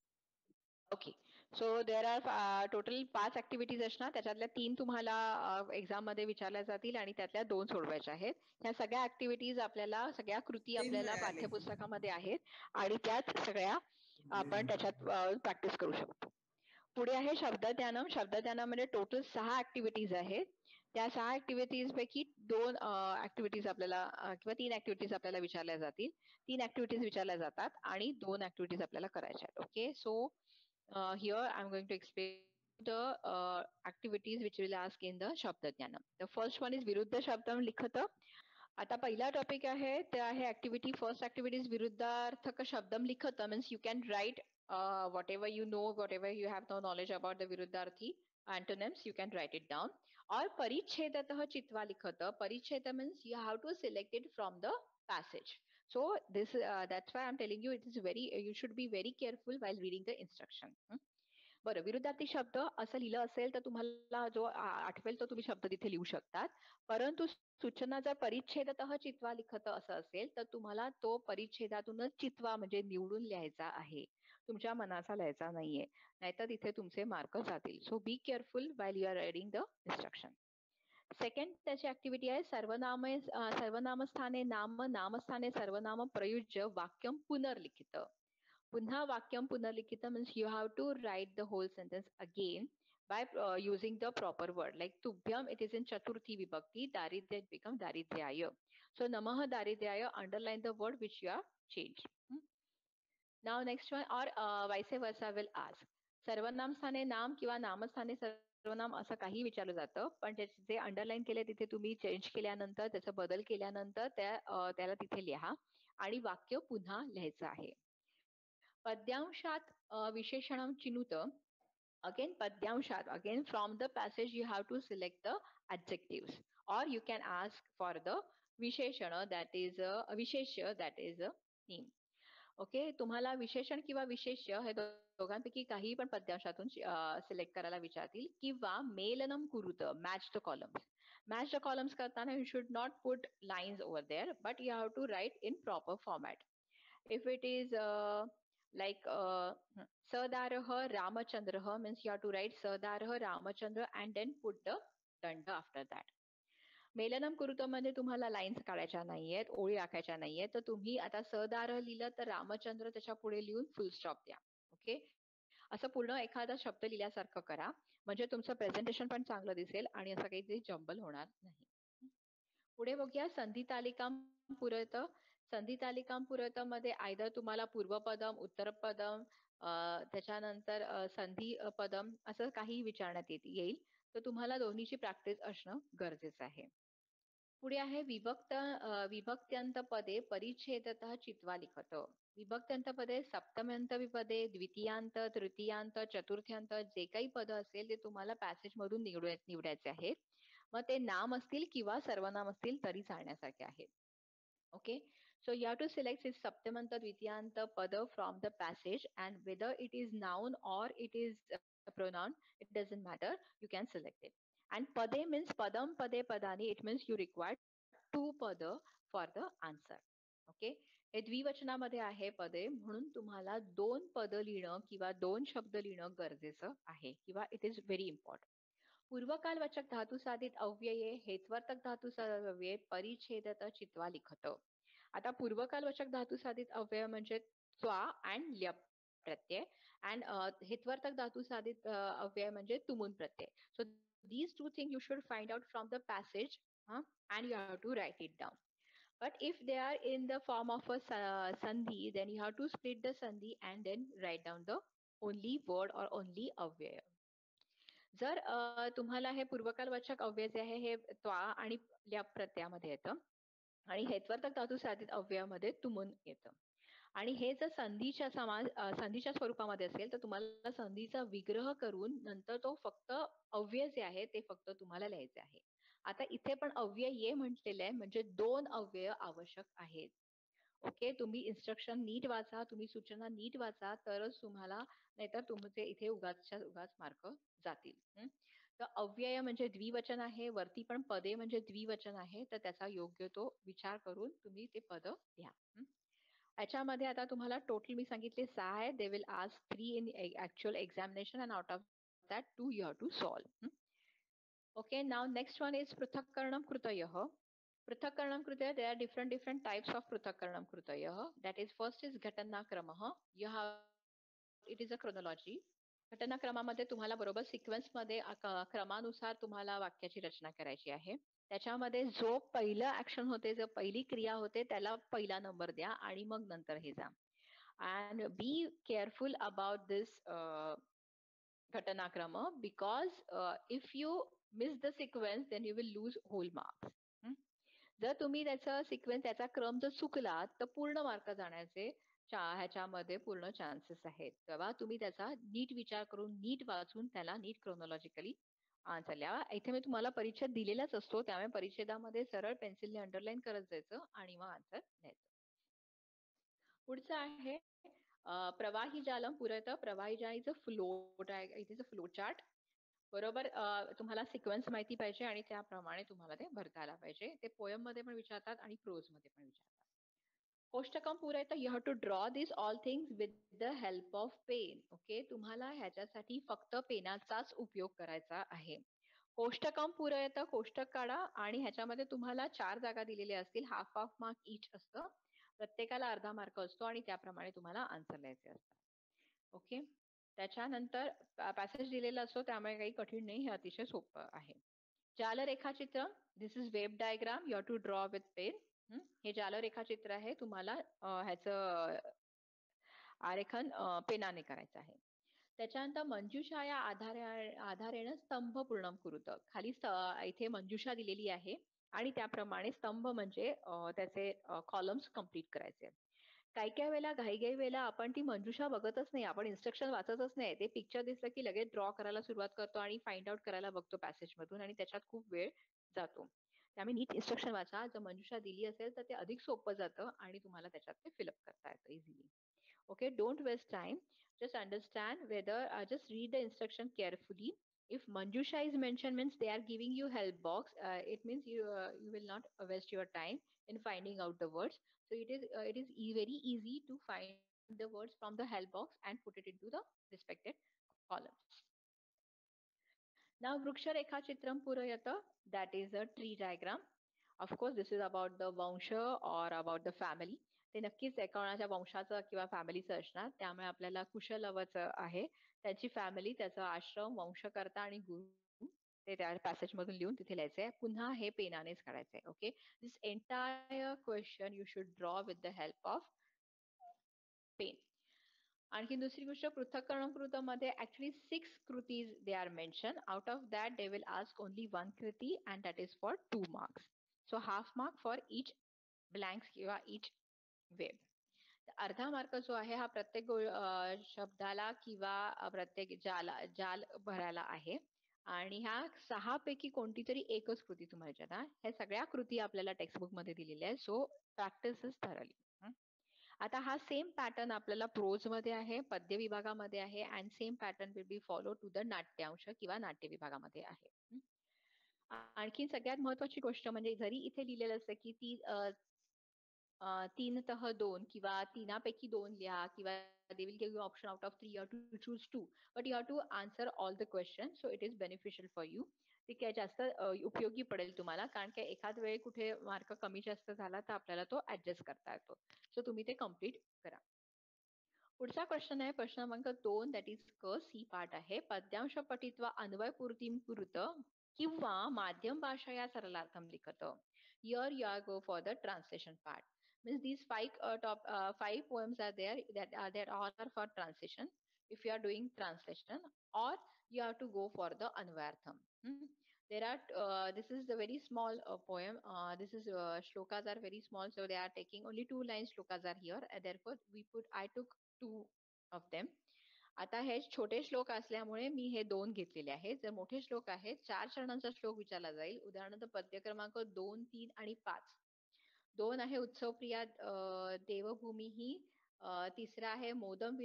Okay. So there are total 5 activities असणार. त्याच्यातल्या 3 तुम्हाला एक्झाम मध्ये विचारल्या जातील आणि त्यातल्या 2 सोडवायच्या आहेत. ह्या सगळ्या ऍक्टिव्हिटीज आपल्याला, सगळ्या कृती आपल्याला पाठ्यपुस्तकामध्ये आहेत आणि त्याच सगळ्या आपण त्याच्यात प्रॅक्टिस करू शकतो. पुढे आहे शब्दज्ञानम. शब्दज्ञानामध्ये टोटल 6 ऍक्टिव्हिटीज आहेत. त्या 6 ऍक्टिव्हिटीज पैकी 2 ऍक्टिव्हिटीज आपल्याला किंवा 3 ऍक्टिव्हिटीज आपल्याला विचारल्या जातील. 3 ऍक्टिव्हिटीज विचारल्या जातात आणि 2 ऍक्टिव्हिटीज आपल्याला करायच्या आहेत. Okay. So here I'm going to explain the activities which will ask in the Shabdajnanam. The first one is Viruddha Shabdam Likhata. आता पहिला टॉपिक आहे ते आहे ऍक्टिव्हिटी. फर्स्ट ऍक्टिव्हिटी इज विरुद्धार्थक शब्दम लिखत. Means you can write whatever you know, whatever you have no knowledge about the viruddharthi antonyms, you can write it down. Or parichedatah chitva likhata. Paricheda means you have to select it from the passage. So this that's why I'm telling you it is you should be very careful while reading the instruction. बरं, विरुद्धार्थी शब्द असं लिहिलं असेल तर तुम्हाला जो आठवेल तो तुम्ही शब्द तिथे लिहू शकतात. परंतु सूचना जर परिच्छेदतः चित्वा लिखत असं असेल तर तुम्हाला तो परिच्छेदातूनच चित्वा म्हणजे निवडून लिहायचा आहे. तुमच्या मनाचा लिहायचा नाहीये, नाहीतर तिथे तुमचे मार्क जातील. So be careful while you are reading the instruction. Second त्याची ऍक्टिव्हिटी आहे सर्वनामस्थाने नाम, नामस्थाने सर्वनाम प्रयुज्य वाक्यम पुनर्लिखित. पुन्हा वाक्यम पुनर्लिखित means you have to write the whole sentence again by using the proper word. Like tubhyam, it is in chaturthi vibhakti. Daridya, it becomes daridhyaya. So namah daridhyaya, underline the word which you have changed. Now next one, or vice versa will ask. सर्वनाम स्थाने नाम किंवा नामस्थाने सर्वनाम असं काही विचारलं जातं, पण जे अंडरलाईन केले तिथे तुम्ही चेंज केल्यानंतर, त्याचा बदल केल्यानंतर त्याला तिथे लिहा आणि वाक्य पुन्हा लिहायचं आहे. पद्यांशात विशेषणम चिनुत. Again पद्यांशात, again from the passage you have to select the adjectives or you can ask for the विशेषण, that is a विशेष्य, that is a name. Okay. तुम्हाला विशेषण किंवा विशेष्य हे दोघांपैकी काही पण पद्यांशातून सिलेक्ट करायला विचारतील किंवा मेलनम कुरुत, match the columns. Match the columns करताना you should not put lines over there but you have to write in proper format. If it is like Sadarah Ramachandrah means you have to write Sadarah Ramachandra and then put the danda after that. मेलनम कुरुतम मध्ये तुम्हाला lines काढायच्या नाहीयेत, ओळी राखायच्या नाहीयेत, तर तुम्ही आता सदारह लिहिलं तर रामचंद्र त्याच्या पुढे लिहून फुल स्टॉप द्या. ओके. असं पूर्ण एखादा शब्द लिहिल्यासारखं करा म्हणजे तुमचं प्रेझेंटेशन पण चांगलं दिसेल आणि असं काही जंबल होणार नाही. पुढे बघूया संधी तालिकाम पुरत. संधी तालिकाम पुरत मध्ये आयदर तुम्हाला पूर्वपदम, उत्तरपदम, त्याच्यानंतर संधी पदम असं काही विचारण्यात येईल. तर तुम्हाला दोन्हीची प्रॅक्टिस असणं गरजेचं आहे. पुढे आहे विभक्त्यंत पदे परिच्छेदतः चित्वा लिखत. विभक्त्यंत पदे सप्तम्यंत विपदे, द्वितीयांत, तृतीयांत, चतुर्थ्यांत जे काही पद असेल ते तुम्हाला पॅसेज मधून निवडायचे आहेत. मग ते नाम असतील किंवा सर्वनाम असतील तरी चालण्यासारखे आहेत. Okay, so you have to select its Saptamanta Dvityanta Pada from the passage, and whether it is noun or it is a pronoun, it doesn't matter. You can select it. And Pade means Padam Pade Padani. It means you require two Pada for the answer. Okay. हे द्विवचनामध्ये आहे पदे म्हणून तुम्हाला दोन पद लिहिणं किंवा दोन शब्द लिहिणं गरजेचं आहे किंवा इट इज व्हेरी इम्पॉर्टंट. पूर्वकालवाचक धातू साधित अव्यये हेत्वार्थक धातू अव्यये परिच्छेदत चित्वा लिखत. आता पूर्वकालवाचक धातू साधित अव्यय म्हणजे त्वा अँड ल्यप प्रत्यय, अँड हेत्वार्थक धातू साधित अव्यय म्हणजे तुमुन प्रत्यय. So these two things you should find out from the passage, and you have to write it down. But if they are in the form of a sandhi, then you have to split the sandhi and then write down the only word or only अव्यय. जर तुम्हाला हे पूर्वकालवाचक अव्यय जे आहे हे त्वा आणि ल्यप प्रत्ययामध्ये येतं आणि हेत्वार्थक धातू साधित अव्ययामध्ये तुमुन येतं, आणि हे जर संधीच्या स्वरूपामध्ये असेल तर तुम्हाला संधीचा विग्रह करून नंतर तो फक्त अव्यय जे आहे ते फक्त तुम्हाला लिहायचे आहे. आता इथे पण अव्यय ये म्हटलेलं आहे म्हणजे दोन अव्यय आवश्यक आहेत. ओके, तुम्ही इन्स्ट्रक्शन नीट वाचा, तुम्ही सूचना नीट वाचा, तरच तुम्हाला, नाहीतर तुमचे इथे उगाचच्या उगाच मार्क जातील. तर अव्यय म्हणजे द्विवचन आहे, वरती पण पदे म्हणजे द्विवचन आहे, तर त्याचा योग्य तो विचार करून तुम्ही ते पद लिहा. याच्यामध्ये आता तुम्हाला टोटल मी सांगितले 6 आहे. They will ask 3 in actual examination and out of that 2 you have to solve. Okay, now next one is Pruthakkkaranam Krutayah. Pruthakkkaranam Krutayah, there are different types of Pruthakkkaranam Krutayah. That is, first is Ghatanakramaha. You have, it is a chronology. घटनाक्रमामध्ये तुम्हाला बरोबर sequence मध्ये क्रमानुसार तुम्हाला वाक्याची रचना करायची आहे. त्याच्यामध्ये जो पहिलं ऍक्शन होते, जो पहिली क्रिया होते त्याला पहिला नंबर द्या आणि मग नंतर हे जा. And be careful about this घटनाक्रम, because if you miss the sequence then you will lose whole marks. जर तुम्ही त्याचा सिक्वेन्स, त्याचा क्रम जर चुकला तर पूर्ण मार्क जाण्याचे ह्याच्यामध्ये पूर्ण चान्सेस आहेत. तेव्हा तुम्ही त्याचा नीट विचार करून नीट वाचून त्याला नीट क्रोनॉलॉजिकली आन्सर लिहा. इथे मी तुम्हाला परिच्छेद दिलेलाच असतो, त्यामुळे परिच्छेदामध्ये सरळ पेन्सिलने अंडरलाईन करत जायचं आणि मग आन्सर द्यायचं. पुढचं आहे प्रवाही जालम पुरत. प्रवाही जाळीचं फ्लो चार्ट बरोबर तुम्हाला सिक्वेन्स माहिती पाहिजे आणि त्याप्रमाणे तुम्हाला ते भरता आला पाहिजे. ते पोयम मध्ये पण विचारतात आणि प्रोज मध्ये पण विचारतात. कोष्टकम पुरत, you have to draw this all things with the help of pen. Okay, तुम्हाला ह्याच्यासाठी फक्त पेनाचाच उपयोग करायचा आहे. कोष्टकम पुरत, कोष्टक काढा आणि ह्याच्यामध्ये तुम्हाला 4 जागा दिलेल्या असतील. हाफ मार्क इच असतं, प्रत्येकाला अर्धा मार्क असतो आणि त्याप्रमाणे तुम्हाला आन्सर लिहायचे असतात. ओके, त्याच्यानंतर पॅसेज दिलेला असतो, त्यामुळे काही कठीण नाही, हे अतिशय सोपं आहे. जाल रेखाचित्र, this is web diagram, you have to draw with pen. हे जाल रेखाचित्र आहे, तुम्हाला ह्याचं आरेखन पेनाने करायचं आहे. त्याच्यानंतर मंजुषा या आधारेनं स्तंभ पूर्ण कुरुत. खाली इथे मंजुषा दिलेली आहे आणि त्याप्रमाणे स्तंभ म्हणजे त्याचे कॉलम्स कम्प्लीट करायचे. काही वेळेला घाई वेळेला आपण ती मंजुषा बघतच नाही, आपण इन्स्ट्रक्शन वाचतच नाही. ते पिक्चर दिसलं की लगेच ड्रॉ करायला सुरुवात करतो आणि फाइंड आउट करायला बघतो पॅसेज मधून, आणि त्याच्यात खूप वेळ जातो. त्यामुळे नीट इन्स्ट्रक्शन वाचा. जर मंजुषा दिली असेल तर ते अधिक सोपं जातं आणि तुम्हाला त्याच्यात ते फिलअप करता येतं easily. Okay, don't waste time. Just understand whether just read the instruction carefully. If Manjusha is mentioned, means they are giving you help box. It means you will not waste your time in finding out the words. So it is very easy to find the words from the help box and put it into the respected columns. Now Vriksha Rekha Chitram Purayata, that is a tree diagram. Of course, this is about the vangsha or about the family. ते नक्कीच कोणाच्या वंशाचं किंवा फॅमिलीचं असणार, त्यामुळे आपल्याला कुशल हवंच आहे. त्याची फॅमिली, त्याचा आश्रम, वंशकर्ता आणि गुरु ते त्या पॅसेज मधून लिहून तिथे लिहायचंय. पुन्हा हे पेनानेच काढायचंय. Okay, this entire question you should draw with the help of pen. आणखी दुसरी गोष्ट, पृथक्करण कृतमध्ये ऍक्च्युली 6 कृतीज they are mention. Out of that they will ask only 1 कृती and that is for 2 marks. So half mark for each blanks किंवा each web. अर्धा mark जो आहे हा प्रत्येक शब्दाला किंवा प्रत्येक जाल भरायला आहे. आणि ह्या 6 पैकी कोणती तरी एकच कृती तुम्हाला विचारणार. ह्या सगळ्या कृती आपल्याला टेक्स्टबुक मध्ये दिलेल्या आहे. So practice is thoroughly. आता हा सेम पॅटर्न आपल्याला प्रोज मध्ये आहे, पद्य विभागामध्ये आहे, and same pattern will be follow to the नाट्यांश किंवा नाट्य विभागामध्ये आहे. आणखी सगळ्यात महत्वाची गोष्ट म्हणजे जरी इथे लिहिलेलं असतं की ती 3 2 किंवा 3पैकी 2 लिहा किंवा they will give you option out of 3, you have to choose 2, but you have to answer all the questions, so it is beneficial for you. ठीक आहे, जास्त उपयोगी पडेल तुम्हाला, कारण की एखाद वेळी कुठे मार्क कमी जास्त झाला तर आपल्याला तो ऍडजस्ट करता येतो. सो तुम्ही ते कम्प्लीट करा. पुढचा क्वेश्चन आहे प्रश्न क्रमांक 2, दॅट इज क सी पार्ट आहे. पद्यांश पठित्वा अन्वयपूर्तीं कुरुत किंवा माध्यम भाषया सरलार्थम लिखत. Here you are go for the translation part. Means these 5 poems are there that all are for translation. If you are doing translation, or you have to go for the Anvayartham. There are this is a very small poem. This is shlokas are very small, so they are taking only 2 lines shlokas are here. Therefore I took 2 of them. आता हे छोटे श्लोक असल्यामुळे मी हे 2 घेतलेले आहेत. जर मोठे श्लोक आहेत, 4 चरणांचा श्लोक विचारला जाईल. उदाहरणार्थ पद्य क्रमांक 2, 3 आणि 5. 2 आहे उत्सवप्रिया देवभूमी ही. तिसरा आहे मोदम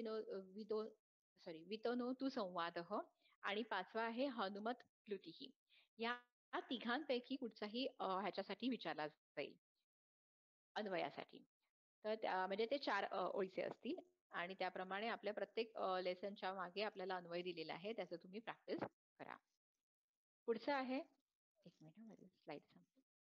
वितनो तू संवादः. आणि 5वा आहे हनुमत प्लुतिही. या तिघांपैकी कुठचाही ह्याच्यासाठी विचारला जाईल अन्वयासाठी. तर म्हणजे ते 4 ओळीचे असतील आणि त्याप्रमाणे आपल्या प्रत्येक लेसनच्या मागे आपल्याला अन्वय दिलेला आहे, त्याचं तुम्ही प्रॅक्टिस करा. पुढचं आहे, एक मिनिट माझी स्लाइड संपली.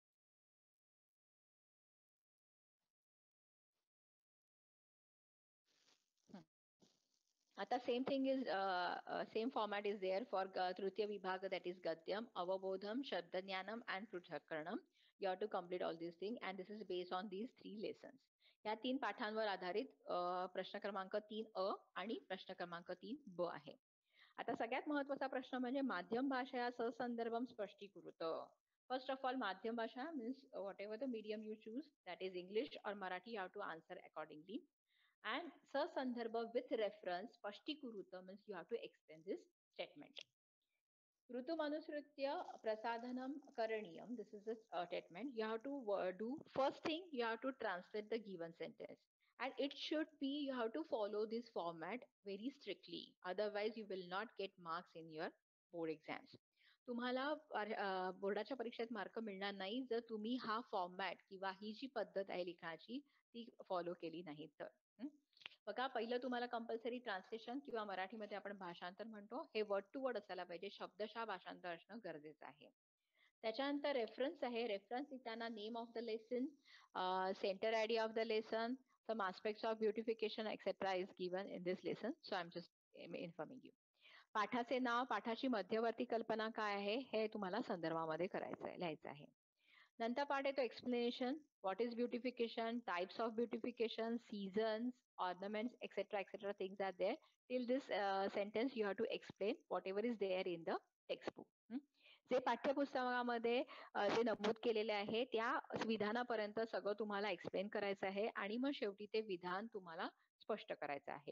आता same thing is same format is there for तृतीय विभाग, दॅट इज गद्यम, अवबोधम, शब्दज्ञानम अँड पृथक्करणम. You have to complete all these things and this is based on these 3 lessons. या 3 पाठांवर आधारित प्रश्न क्रमांक 3 अ आणि प्रश्न क्रमांक 3 ब आहे. आता सगळ्यात महत्वाचा प्रश्न म्हणजे माध्यम भाषा ससंदर्भम स्पष्टीकृत. फर्स्ट ऑफ ऑल, माध्यम भाषा means whatever the medium you choose, that is English or Marathi, you have to answer accordingly. And sasandarbha with reference spashtikurut means you have to explain this statement. Rutumanusritya prasadhanam karaniyam, this is a statement. You have to do first thing, you have to translate the given sentence, and it should be you have to follow this format very strictly, otherwise you will not get marks in your board exams. तुम्हाला बोर्डाच्या परीक्षेत mark मिळणार नाही जर तुम्ही हा format किंवा ही जी पद्धत आहे लिखाणाची ती फॉलो केली नाही तर. बघा, पहिलं तुम्हाला कंपल्सरी ट्रान्सलेशन किंवा मराठीमध्ये आपण भाषांतर म्हणतो, हे वर्ड टू वर्ड असायला पाहिजे, शब्दशः भाषांतर असणं गरजेचं आहे. त्याच्यानंतर रेफरन्स आहे. रेफरन्स लिहिताना name of the lesson, central idea of the lesson, some aspects of beautification etcetera is given in this lesson. So I am just informing you. पाठाचे नाव, पाठाची मध्यवर्ती कल्पना काय आहे हे तुम्हाला संदर्भामध्ये करायचं आहे, लिहायचं आहे. नंतर पार्ट येतो explanation. What is beautification, types of beautification, seasons, ornaments, etc. things are there. Till this sentence you have to explain whatever is there in the textbook. जे पाठ्यपुस्तकामध्ये जे नमूद केलेले आहे त्या विधानापर्यंत सगळं तुम्हाला एक्सप्लेन करायचं आहे आणि मग शेवटी ते विधान तुम्हाला स्पष्ट करायचं आहे.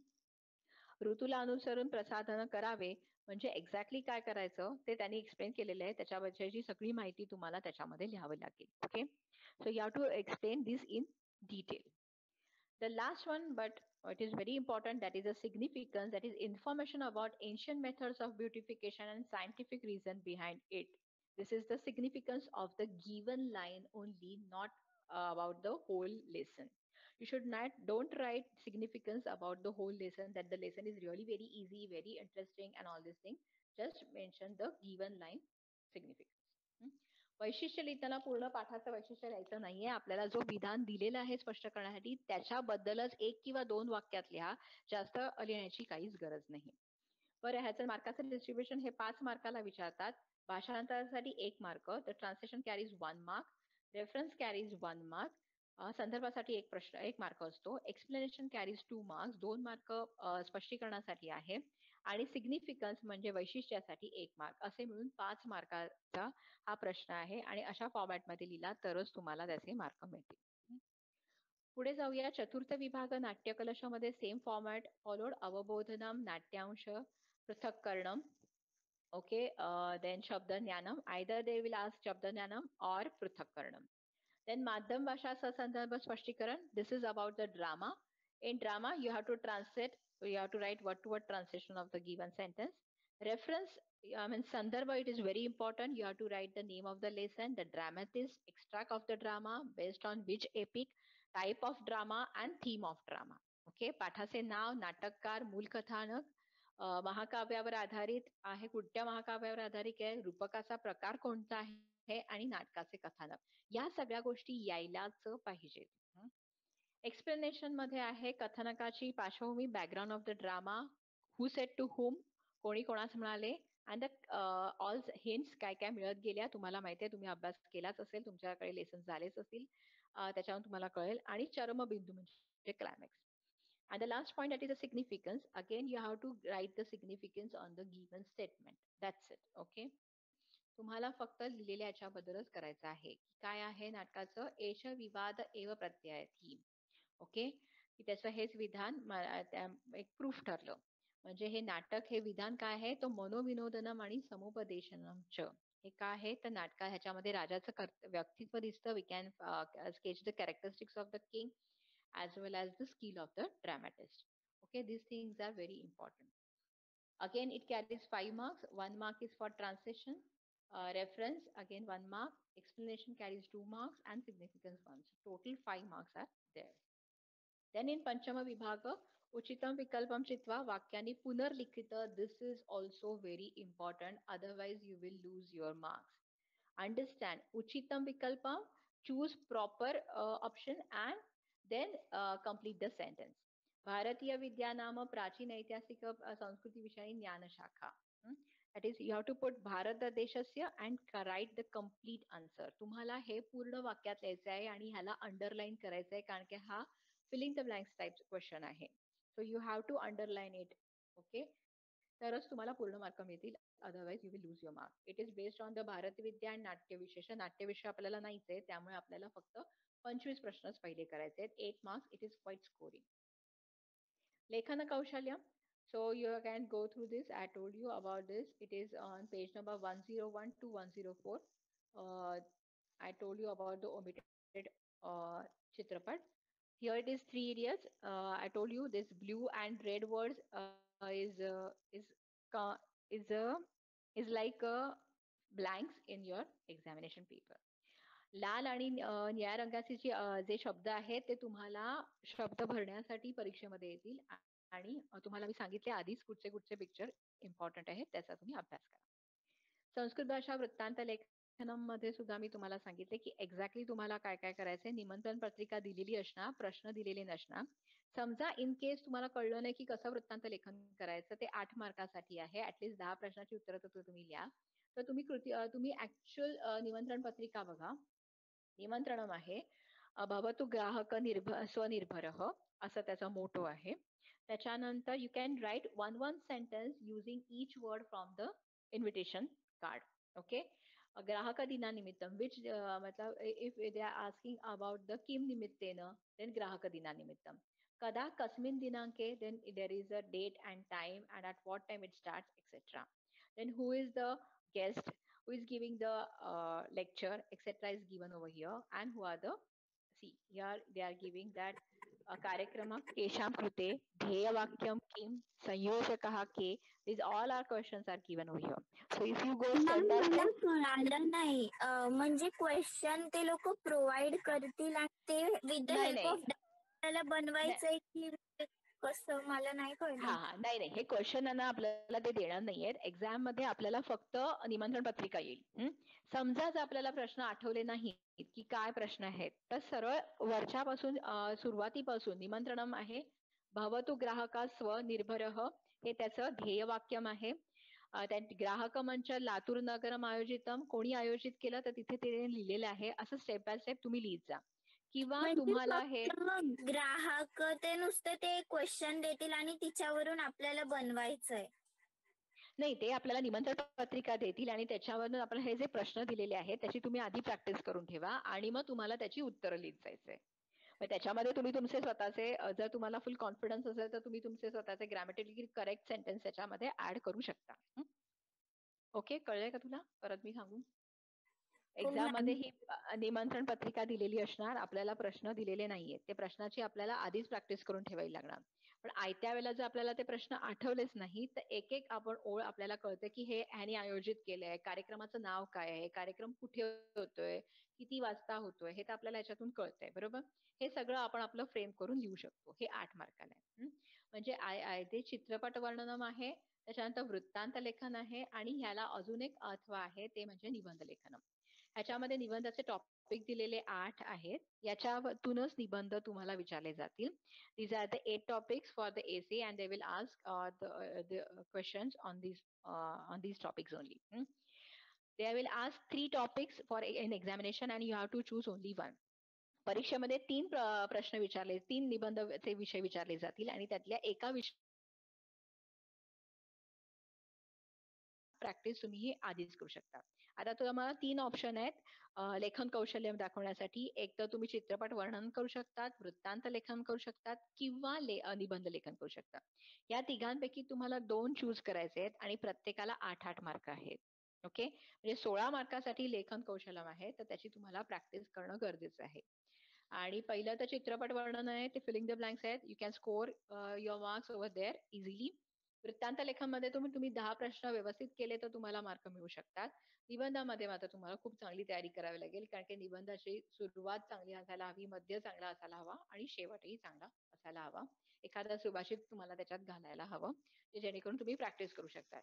ऋतूला अनुसरून प्रसाधन करावे म्हणजे एक्झॅक्टली काय करायचं ते त्यांनी एक्सप्लेन केलेलं आहे, त्याच्याबद्दलची सगळी माहिती तुम्हाला त्याच्यामध्ये लिहावी लागेल. Okay, so you have to explain this in detail. The last one, but it is very important, that is a significance, that is information about ancient methods of beautification and scientific reason behind it. This is the significance of the given line only, not about the whole lesson. You should don't write significance about the whole lesson, that the lesson is really very easy, very interesting and all these things. Just mention the given line significance. वैशिष्ट्य लिहिताना पूर्ण पाठाचं वैशिष्ट्य लिहायचं नाहीये. आपल्याला जो विधान दिलेला आहे स्पष्ट करण्यासाठी त्याच्याबद्दलच 1 किंवा 2 वाक्यात लिहा, जास्त लिहिण्याची काहीच गरज नाही. बरं, ह्याचं मार्काचं डिस्ट्रीब्युशन हे 5 मार्काला विचारतात. भाषांतरासाठी 1 mark, the translation carries 1 mark, reference carries 1 mark, संदर्भासाठी 1 मार्क असतो, एक्सप्लेनेशन कॅरीज 2 मार्क्स, 2 मार्क स्पष्टीकरणासाठी आहे, आणि सिग्निफिकन्स म्हणजे वैशिष्ट्यासाठी 1 मार्क, असे मिळून 5 मार्काचा हा प्रश्न आहे. आणि अशा फॉर्मॅटमध्ये लिहिला तरच तुम्हाला त्याचे मार्क मिळतील. पुढे जाऊया. चतुर्थ विभाग नाट्य कलशामध्ये सेम फॉर्मॅट फॉलोड. अवबोधनम, नाट्यांश, पृथक्करणम. Okay, then Shabda Jnanam. Either they will ask Shabda Jnanam or Prithakkaranam. Then Madhyam Bhasha Sasandarbha Spashtikaran. This is about the drama. In drama, you have to translate, you have to write word to word translation of the given sentence. Reference, I mean, Sandarbha, it is very important. You have to write the name of the lesson, the dramatist, extract of the drama, based on which epic, type of drama, and theme of drama. Okay, पाठाचे नाव, नाटककार, मूल कथानक, महाकाव्यावर आधारित आहे, कुठल्या महाकाव्यावर आधारित आहे, रूपकाचा प्रकार कोणता आहे, आणि नाटकाचे कथानक, या सगळ्या गोष्टी यायलाच पाहिजेत. एक्सप्लेनेशन मध्ये आहे कथानकाची पार्श्वभूमी, background of the drama, who said to whom, कोणी कोणास म्हणाले, अँड ऑल हिंट्स, काय काय मिळत गेल्या, तुम्हाला माहिती आहे, तुम्ही अभ्यास केलाच असेल, तुमच्याकडे लेसन झालेच असतील, त्याच्यावरून तुम्हाला कळेल, आणि चरमबिंदू म्हणजे climax. And the last point, that is the significance. Again, you have to write the significance on the given statement. That's it. Okay. तुम्हाला फक्त लिहिलेल्या याच्याबद्दलच करायचं आहे. काय आहे नाटकाचं? एष विवाद एव प्रत्यय थीम. ओके, त्याचं हेच विधान एक प्रूफ ठरलं. म्हणजे हे नाटक, हे विधान काय आहे? तो मनोविनोदनम आणि समुपदेशनम च. हे काय आहे? तर नाटका ह्याच्यामध्ये राजाचं व्यक्तित्व दिसतं. We can sketch the characteristics of the king as well as the skill of the dramatist. Okay, these things are very important. Again, it carries 5 marks. 1 mark is for translation. Reference, again 1 mark. Explanation carries 2 marks, and significance 1. So total 5 marks are there. Then in Panchama Vibhaga, Uchitam Vikalpam Chitva Vakyani Punarlikhita. This is also very important. Otherwise, you will lose your marks. Understand, Uchitam Vikalpam, choose proper option and then complete the sentence. Bharatiya Vidyanama Prachina Aityasika Sanskriti Vishani Jnana Shakha. That is, you have to put Bharat Deshasya and write the complete answer. तुम्हाला हे पूर्ण वाक्यात लिहायचं आहे आणि ह्याला underline करायचं आहे, कारण की हा filling the blanks type question आहे. So you have to underline it. Okay, तरच तुम्हाला पूर्ण मार्क मिळतील. Otherwise you will lose your mark. It is based on the Bharat Vidya and नाट्यविशेष. नाट्यविषय आपल्याला नाहीच आहे, त्यामुळे आपल्याला फक्त 25 प्रश्नच पहिले करायचे आहेत. 8 marks. It is quite scoring. Lekhana Kaushalya. So you can go through this. I told you about this. It is on page number 101 to 104. I told you about the omitted Chitrapat. Here it is 3 areas. I told you this blue and red words is like blanks in your examination paper. लाल आणि निळ्या रंगाचे जे शब्द आहेत ते तुम्हाला शब्द भरण्यासाठी परीक्षेमध्ये येतील, आणि तुम्हाला मी सांगितले आधीच कुठचे कुठचे पिक्चर इम्पॉर्टंट आहेत, त्याचा तुम्ही अभ्यास करा. संस्कृत भाषा वृत्तांत लेखनम मध्ये सुद्धा मी तुम्हाला सांगितले की एक्झॅक्टली तुम्हाला काय काय करायचंय. निमंत्रण पत्रिका दिलेली असणार, प्रश्न दिलेले नसणार. समजा इन केस तुम्हाला कळलं नाही की कसं वृत्तांत लेखन करायचं, ते 8 मार्कासाठी आहे. ऍटलीस्ट 10 प्रश्नाची उत्तरं तर तुम्ही लिहा. तर तुम्ही ऍक्च्युअल निमंत्रण पत्रिका बघा. निमंत्रणम आहे भवतु ग्राहक स्वनिर्भर असं त्याचा मोटो आहे. त्याच्यानंतर you can write 1 sentence using each word from the invitation card. Okay, ग्राहक दिनानिमित्तम, विच मतलब if they are asking about the किम निमित्तेन, देन ग्राहक दिनानिमित्तम. कदा कस्मिन दिनांके, then there is a date and time and at what time it start etcetera. Then who is the guest who is giving the lecture, etc. is given over here, and who are the, see here they are giving that कार्यक्रम केशाम कृते, ध्येय वाक्यम किम, संयोजकः के. These all our questions are given over here. So if you go step by step. कळालं नाही, म्हणजे क्वेश्चन ते लोक प्रोव्हाइड करतील आणि ते विथ द हेल्प ऑफ आपल्याला बनवायचंय की कसं, मला नाही कळलं. नाही, हे क्वेश्चन आपल्याला ते देणार नाहीयेत. एक्झाम मध्ये आपल्याला फक्त निमंत्रण पत्रिका येईल. समजा जर आपल्याला प्रश्न आठवले नाही की काय प्रश्न आहेत, तर सरळ वरच्यापासून सुरुवातीपासून निमंत्रणम आहे भवतु ग्राहका स्वनिर्भर हे त्याचं ध्येयवाक्यम आहे. ग्राहक मंच लातूर नगरम आयोजितम कोणी आयोजित केलं तर तिथे ते लिहिलेलं आहे. असं स्टेप बाय स्टेप तुम्ही लिहित जा. किंवा तुम्हाला हे ग्राहक ते नुसतं ते क्वेश्चन देतील आणि तिच्यावरून आपल्याला बनवायचंय. नाही, ते आपल्याला निमंत्रण पत्रिका देतील आणि त्याच्यावरून आपण हे जे प्रश्न दिलेले आहेत त्याची तुम्ही आधी प्रॅक्टिस करून ठेवा आणि मग तुम्हाला त्याची उत्तरं लिहित जायचंय. त्याच्यामध्ये तुम्ही तुमचे स्वतःचे जर तुम्हाला फुल कॉन्फिडन्स असेल तर तुम्ही तुमचे स्वतःचे ग्रॅमॅटिकली करेक्ट सेंटेन्स त्याच्यामध्ये ऍड करू शकता. ओके, कळलंय का तुला? परत मी सांगू. एक्झाम मध्ये ही निमंत्रण पत्रिका दिलेली असणार, आपल्याला प्रश्न दिलेले नाहीये. ते प्रश्नाची आपल्याला आधीच प्रॅक्टिस करून ठेवावी लागणार. पण आयत्या वेळेला जर आपल्याला ते प्रश्न आठवलेच नाही तर एक एक आपण ओळ आपल्याला कळते की हे ह्याने आयोजित केलंय, कार्यक्रमाचं नाव काय आहे, कार्यक्रम कुठे होतोय, किती वाजता होतोय, हे तर आपल्याला याच्यातून कळतंय. बरोबर? हे सगळं आपण आपलं फ्रेम करून लिहू शकतो. हे 8 मार्काला आहे. म्हणजे ते चित्रपट वर्णनम आहे, त्याच्यानंतर वृत्तांत लेखन आहे आणि ह्याला अजून एक अर्थ आहे ते म्हणजे निबंध लेखनम. ह्याच्यामध्ये निबंधाचे टॉपिक दिलेले 8 आहेत. याच्यातूनच निबंध तुम्हाला विचारले जातील. These are the 8 topics for the essay and they will ask the questions on these topics only. They will ask 3 topics for an examination and you have to choose only one. परीक्षेमध्ये 3 प्रश्न विचारले, 3 निबंधचे विषय विचारले जातील आणि त्यातल्या एका विषय प्रॅक्टिस तुम्ही आधीच करू शकता. आता तुम्हाला 3 ऑप्शन आहेत लेखन कौशल्य दाखवण्यासाठी. एक तर तुम्ही चित्रपट वर्णन करू शकतात, वृत्तांत लेखन करू शकतात किंवा निबंध लेखन करू शकता. या तिघांपैकी तुम्हाला 2 चूज करायचे आहेत आणि प्रत्येकाला 8-8 मार्क आहेत. ओके, म्हणजे 16 मार्कासाठी लेखन कौशल्य आहे तर त्याची तुम्हाला प्रॅक्टिस करणं गरजेचं आहे. आणि पहिलं तर चित्रपट वर्णन आहे, ते फिलिंग द ब्लँक्स आहेत. You can score your marks over there easily. वृत्तांत लेखनमध्ये तुम्ही 10 प्रश्न व्यवस्थित केले तर तुम्हाला मार्क मिळू शकतात. निबंधामध्ये मात्र तुम्हाला खूप चांगली तयारी करावी लागेल, कारण की निबंधाची सुरुवात चांगली असायला हवी, मध्य चांगला असायला हवा आणि शेवटही चांगला असायला हवा. एखादा सुभाषित तुम्हाला त्याच्यात घालायला हवं, जेणेकरून तुम्ही प्रॅक्टिस करू शकता.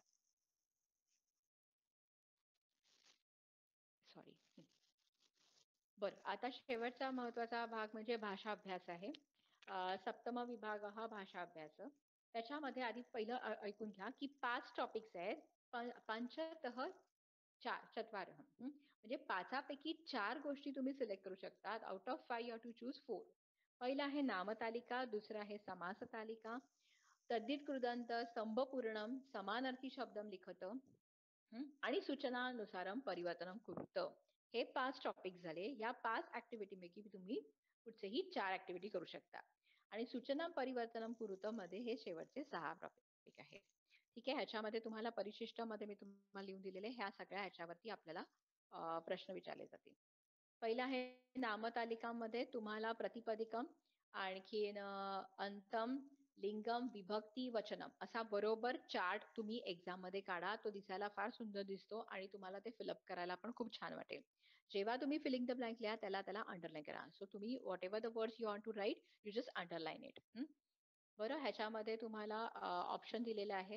सॉरी. बरं, आता शेवटचा महत्वाचा भाग म्हणजे भाषा अभ्यास आहे. सप्तम विभाग हा भाषा अभ्यास. त्याच्यामध्ये आधी पहिलं ऐकून घ्या की 5 टॉपिक्स आहेत. पंचतः चत्वारः, म्हणजे 5पैकी 4 गोष्टी तुम्ही सिलेक्ट करू शकता. Out of 5 you have to choose 4. पहिला आहे नामतालिका, दुसरा आहे समास तालिका, तद्धित कृदंत, स्तंभपूर्णम, समानार्थी शब्दम लिखत आणि सूचनानुसारम परिवर्तनम कुरुत. हे 5 टॉपिक झाले. या 5 ऍक्टिव्हिटी पैकी तुम्ही कुठचेही 4 ऍक्टिव्हिटी करू शकता आणि सूचना परिवर्तनम कुरुत मध्ये हे शेवटचे 6 टॉपिक आहेत. ठीक आहे, ह्याच्यामध्ये तुम्हाला परिशिष्ट मध्ये मी तुम्हाला लिहून दिलेले ह्या सगळ्या ह्याच्यावरती आपल्याला प्रश्न विचारले जातील. पहिला आहे नामतालिकामध्ये तुम्हाला प्रतिपदिकम, आणखीन अंतम, लिंगम, विभक्ती, वचनम असा बरोबर चार्ट तुम्ही एक्झाम मध्ये काढा. तो दिसायला फार सुंदर दिसतो आणि तुम्हाला ते फिलअप करायला पण खूप छान वाटेल. जेव्हा तुम्ही फिलिंग द ब्लँक लिहा त्याला अंडरलाईन करा. सो तुम्ही whatever the words you want to write you just underline it. बरं, ह्याच्यामध्ये तुम्हाला ऑप्शन दिलेले आहे.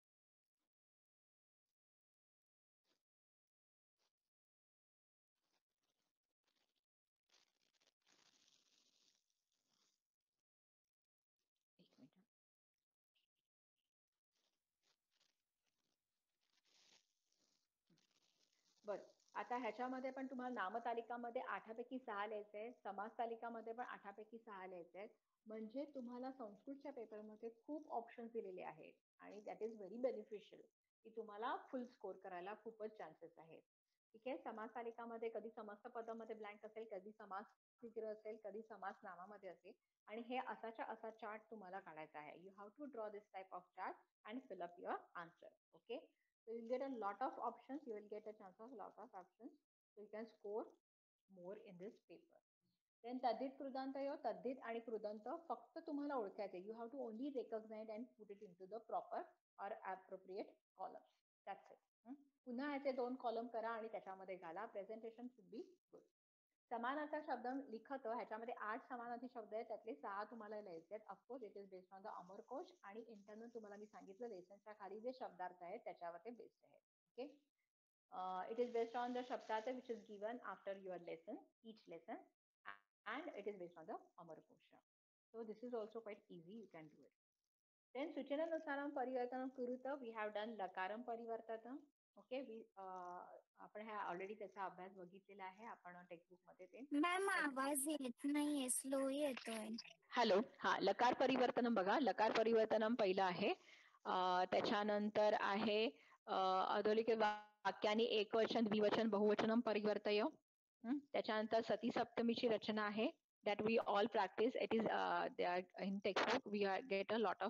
बरं, आता ह्याच्यामध्ये पण तुम्हाला नामतालिकामध्ये 8पैकी 6 लिहायचे, समास तालिकामध्ये पण 8पैकी 6 लिहायचे. म्हणजे तुम्हाला संस्कृतच्या पेपरमध्ये खूप ऑप्शन्स दिलेले आहेत आणि दॅट इज व्हेरी बेनिफिशियल की तुम्हाला फुल स्कोर करायला खूपच चान्सेस आहेत. ठीक आहे, समास तालिकामध्ये कधी समस्त पदामध्ये ब्लँक असेल, कधी समास विग्रह असेल, कधी समास नामामध्ये असेल आणि हे असाच्या असा चार्ट तुम्हाला काढायचा आहे. You have to draw this type of chart and fill up your answer. Okay, so you'll get a lot of options, you will get a chance of lot of options, so you can score more in this paper. Then तद्धित कृदंत, तद्धित आणि कृदंत फक्त तुम्हाला ओळखायचे. You have to only recognize and put it into the proper or appropriate columns. That's it. पुन्हा याचे 2 column करा आणि त्याच्यामध्ये घाला. Presentation should be good. समानार्थक शब्द लिखत, ह्याच्यामध्ये 8 समानार्थी शब्द आहेत, त्यातले 6 तुम्हाला लिहायचे आहेत. Of course it is based on the Amarkosh आणि इंटरनल तुम्हाला मी सांगितलं लेसनच्या खाली जे शब्दार्थ आहेत त्याच्यावर ते बेस्ड आहे. Okay, it is based on the शब्दार्थ which is given after your lesson, each lesson, and it is based on the Amarkosha. So this is also quite easy, you can do it. Then सूचनेनुसारं परिवर्तनं कुरुत. We have done लकारं परिवर्तनं. Okay, आपण हा already त्याचा अभ्यास बघितलेला आहे आपण टेक्स्टबुक मध्ये. ते मॅम आवाज येत नाहीये, स्लो येतोय. हॅलो, हा लकार परिवर्तनं बघा. लकार परिवर्तनं पहिलं आहे. त्याच्यानंतर आहे अधोलिखित वाक्याने एकवचन द्विवचन बहुवचनं परिवर्तय. त्याच्यानंतर सती सप्तमीची रचना आहे. that we all practice. It is in textbook we get a lot of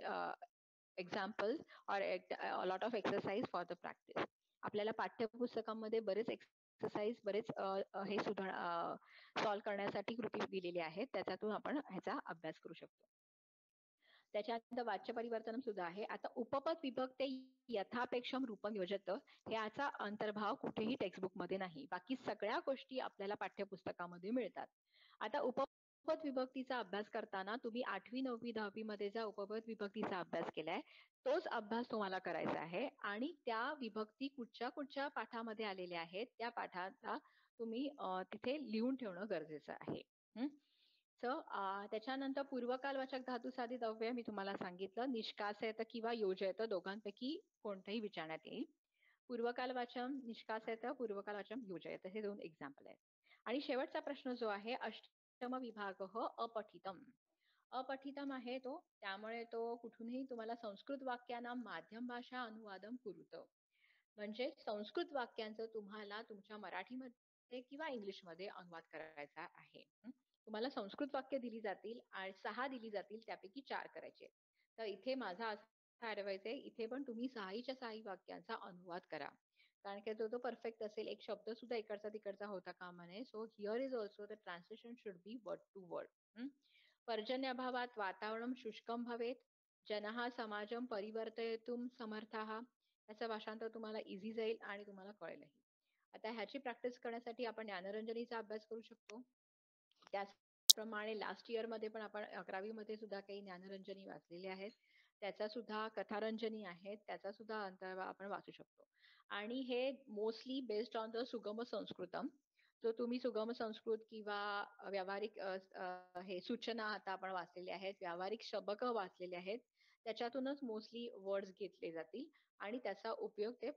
examples or a lot of exercise for the practice. आपल्याला पाठ्यपुस्तकामध्ये बरेच एक्सरसाइज बरेच हे सुद्धा सॉल्व्ह करण्यासाठी कृती दिलेली आहेत, त्याच्यातून आपण ह्याचा अभ्यास करू शकतो. त्याच्यानंतर वाच्य परिवर्तन सुद्धा आहे. आता उपपद विभक्ते यथापेक्षम रूपम योजत ह्याचा अंतर्भाव कुठेही टेक्स्टबुक मध्ये नाही. बाकी सगळ्या गोष्टी आपल्याला पाठ्यपुस्तकामध्ये मिळतात. आता उपपद विभक्तीचा अभ्यास करताना तुम्ही 8वी 9वी 10वी मध्ये जा उपपद विभक्तीचा अभ्यास केलाय तोच अभ्यास तुम्हाला करायचा आहे. आणि त्या विभक्ती कुठच्या पाठामध्ये आलेल्या आहेत त्या पाठाचा तुम्ही तिथे लिहून ठेवणं गरजेचं आहे. त्याच्यानंतर पूर्वकालवाचक धातू साधित अव्यय मी तुम्हाला सांगितलं. निष्कासयत किंवा योजयत दोघांपैकी कोणतंही विचारण्यात येईल. पूर्वकालवाचन निष्कासयत, पूर्वकालवाचन योजयत हे 2 एक्झाम्पल आहेत. आणि शेवटचा प्रश्न जो आहे अष्टम विभाग अपठितम. अपठितम आहे तो, त्यामुळे तो कुठूनही तुम्हाला संस्कृत वाक्यांना माध्यम भाषा अनुवादम कुरुत म्हणजे संस्कृत वाक्यांचं तुम्हाला तुमच्या मराठीमध्ये किंवा इंग्लिशमध्ये अनुवाद करायचा आहे. तुम्हाला संस्कृत वाक्य दिली जातील आणि 6 दिली जातील, त्यापैकी 4 करायचे. तर इथे माझा असं ऍडवाइस आहे, इथे पण तुम्ही 6च्या 6 वाक्यांचा अनुवाद करा, कारण की तो परफेक्ट असेल. एक शब्द सुद्धा इकडचा तिकडचा होता कामा नये. So here is also the translation should be word to word. पर्जन्याभावात वातावरण शुष्कम भवेत. जनः समाजम परिवर्तयितुं समर्थाः. याचं भाषांतर तुम्हाला इझी जाईल आणि तुम्हाला कळेलही. आता ह्याची प्रॅक्टिस करण्यासाठी आपण ज्ञानरंजनीचा अभ्यास करू शकतो. त्याचप्रमाणे लास्ट इयर मध्ये पण आपण 11वी मध्ये सुद्धा काही ज्ञानरंजनी वाचलेले आहेत. त्याचा सुद्धा कथारंजनी आहेत, त्याचा सुद्धा अंतर्भाव आपण वाचू शकतो. आणि हे मोस्टली बेस्ड ऑन द सुगम संस्कृतम. जो तुम्ही सुगम संस्कृत किंवा व्यावहारिक हे सूचना आता आपण वाचलेले आहेत, व्यावहारिक शबक वाचलेले आहेत, त्याच्यातूनच मोस्टली वर्ड्स घेतले जातील आणि त्याचा उपयोग ते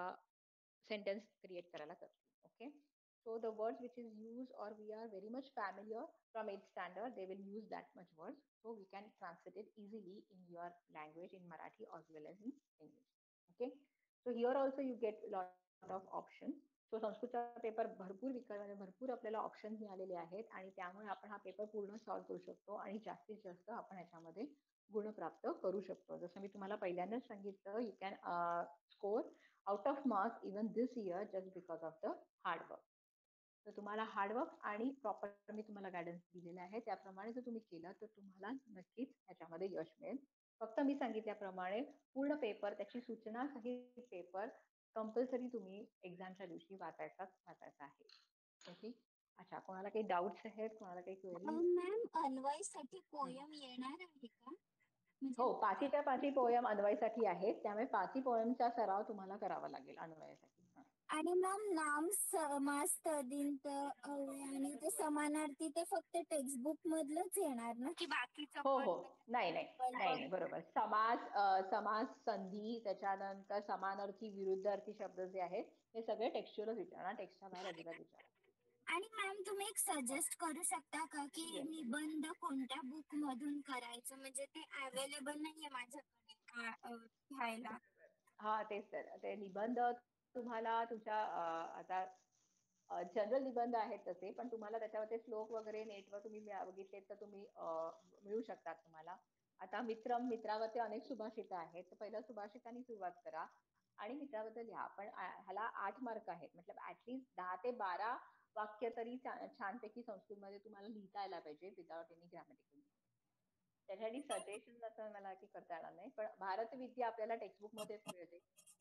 सेंटेन्स क्रिएट करायला करतील. Okay, so the words which is used or we are very much familiar from 8th standard, they will use that much words, so we can translate it easily in your language, in Marathi as well as in English. Okay, so here also you get lot of options. so संस्कृतचा paper भरपूर आपल्याला option मिळालेले आहेत आणि त्यामुळे आपण हा paper पूर्ण सॉल्व्ह करू शकतो आणि जास्तीत जास्त आपण याच्यामध्ये गुण प्राप्त करू शकतो. जसं मी तुम्हाला पहिल्यांदाच सांगितलं, you can score out of marks even this year just because of the hard work. तर तुम्हाला हार्डवर्क आणि प्रॉपर मी तुम्हाला गायडन्स दिलेला आहे, त्याप्रमाणे जर तुम्ही केलं तर तुम्हाला नक्कीच ह्याच्यामध्ये यश मिळेल. फक्त मी सांगितल्याप्रमाणे पूर्ण पेपर, त्याची सूचना सहित पेपर कंपल्सरी तुम्ही एक्झामच्या दिवशी वाचायचा आहे. ओके, अच्छा, कोणाला काही डाऊट्स आहेत, कोणाला काही क्वेरी? मॅम अन्वयसाठी पोयम येणार आहे का? हो, 5च्या 5 पोयम अन्वयसाठी आहेत, त्यामुळे 5 पोयमचा सराव तुम्हाला करावा लागेल अन्वयासाठी. आणि मॅम नाम समास तदिंत आणि ते समानार्थी ते फक्त टेक्स्टबुक मधलंच येणार ना, की बाकीचं? हो, नाही, बरोबर. समास संधी, त्याच्यानंतर समानार्थी विरुद्धार्थी शब्द जे आहेत हे सगळे टेक्स्चुअलच विचारणार, टेक्स्टच्या बाहेर अजिबात विचारणार. आणि मॅम तुम्ही एक सजेस्ट करू शकता का की निबंध कोणत्या बुक मधून करायचं, म्हणजे ते अवेलेबल नाहीये माझ्याकडे घ्यायला. हा, तेच तर, ते निबंध तुम्हाला तुमच्या आता जनरल निबंध आहेत तसे, पण तुम्हाला त्याच्यावर श्लोक वगैरे नेटवर तुम्ही बघितले तर तुम्ही मिळू शकतात तुम्हाला. आता मित्रावरती अनेक सुभाषित आहेत, तर पहिल्या सुभाषितांनी सुरुवात करा आणि मित्राबद्दल लिहा. पण ह्याला 8 मार्क आहेत, मतलब ऍटलीस्ट 10 ते 12 वाक्य तरी छानपैकी संस्कृतमध्ये तुम्हाला लिहिता यायला पाहिजे विदाउट एनी ग्रॅमॅटिकल. त्यासाठी सजेशन असं मला की करता येणार नाही, पण भारत विद्या आपल्याला टेक्स्टबुक मध्येच मिळते.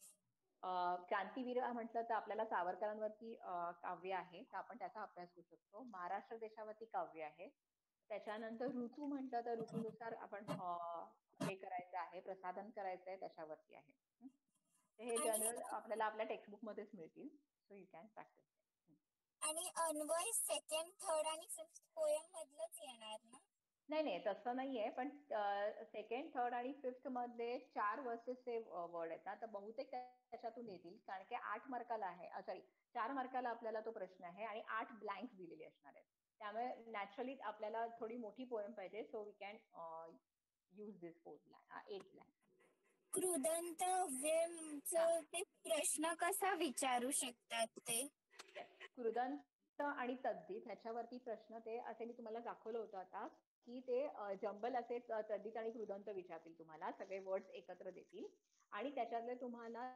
क्रांतीवीर म्हटलं तर आपल्याला सावरकरांवरती काव्य आहे, तर आपण त्याचा अभ्यास करू शकतो. महाराष्ट्र देशावरती काव्य आहे. त्याच्यानंतर ऋतू म्हटलं तर ऋतूनुसार आपण हे करायचं आहे, प्रसाधन करायचं आहे, त्याच्यावरती आहे. हे जनरल आपल्याला आपल्या टेक्स्टबुक मध्येच मिळतील, सो यू कॅन प्रॅक्टिस. आणि अन्वय 2nd, 3rd आणि 5th पोयम मधलंच येणार ना? नाही तसं नाहीये, पण सेकंड, थर्ड आणि फिफ्थ मध्ये 4 वर्सेसचे वर्ड आहेत ना, तर बहुतेक त्याच्यातून येतील, कारण की 8 मार्काला आहे, सॉरी 4 मार्काला आपल्याला तो प्रश्न आहे आणि 8 ब्लँक्स दिलेले असणार आहेत. त्यामुळे नॅचरली आपल्याला थोडी मोठी पोएम पाहिजे, so we can use this 8 blanks. कृदंत अव्ययमचं ते प्रश्न कसा विचारू शकतात ते? कृदंत आणि तद्धित ह्याच्यावरती प्रश्न ते असे मी तुम्हाला दाखवलं होतं आता, की ते जंबल असे तद्धित आणि कृदंत विचारतील तुम्हाला, सगळे वर्ड्स एकत्र देतील आणि त्याच्यातले तुम्हाला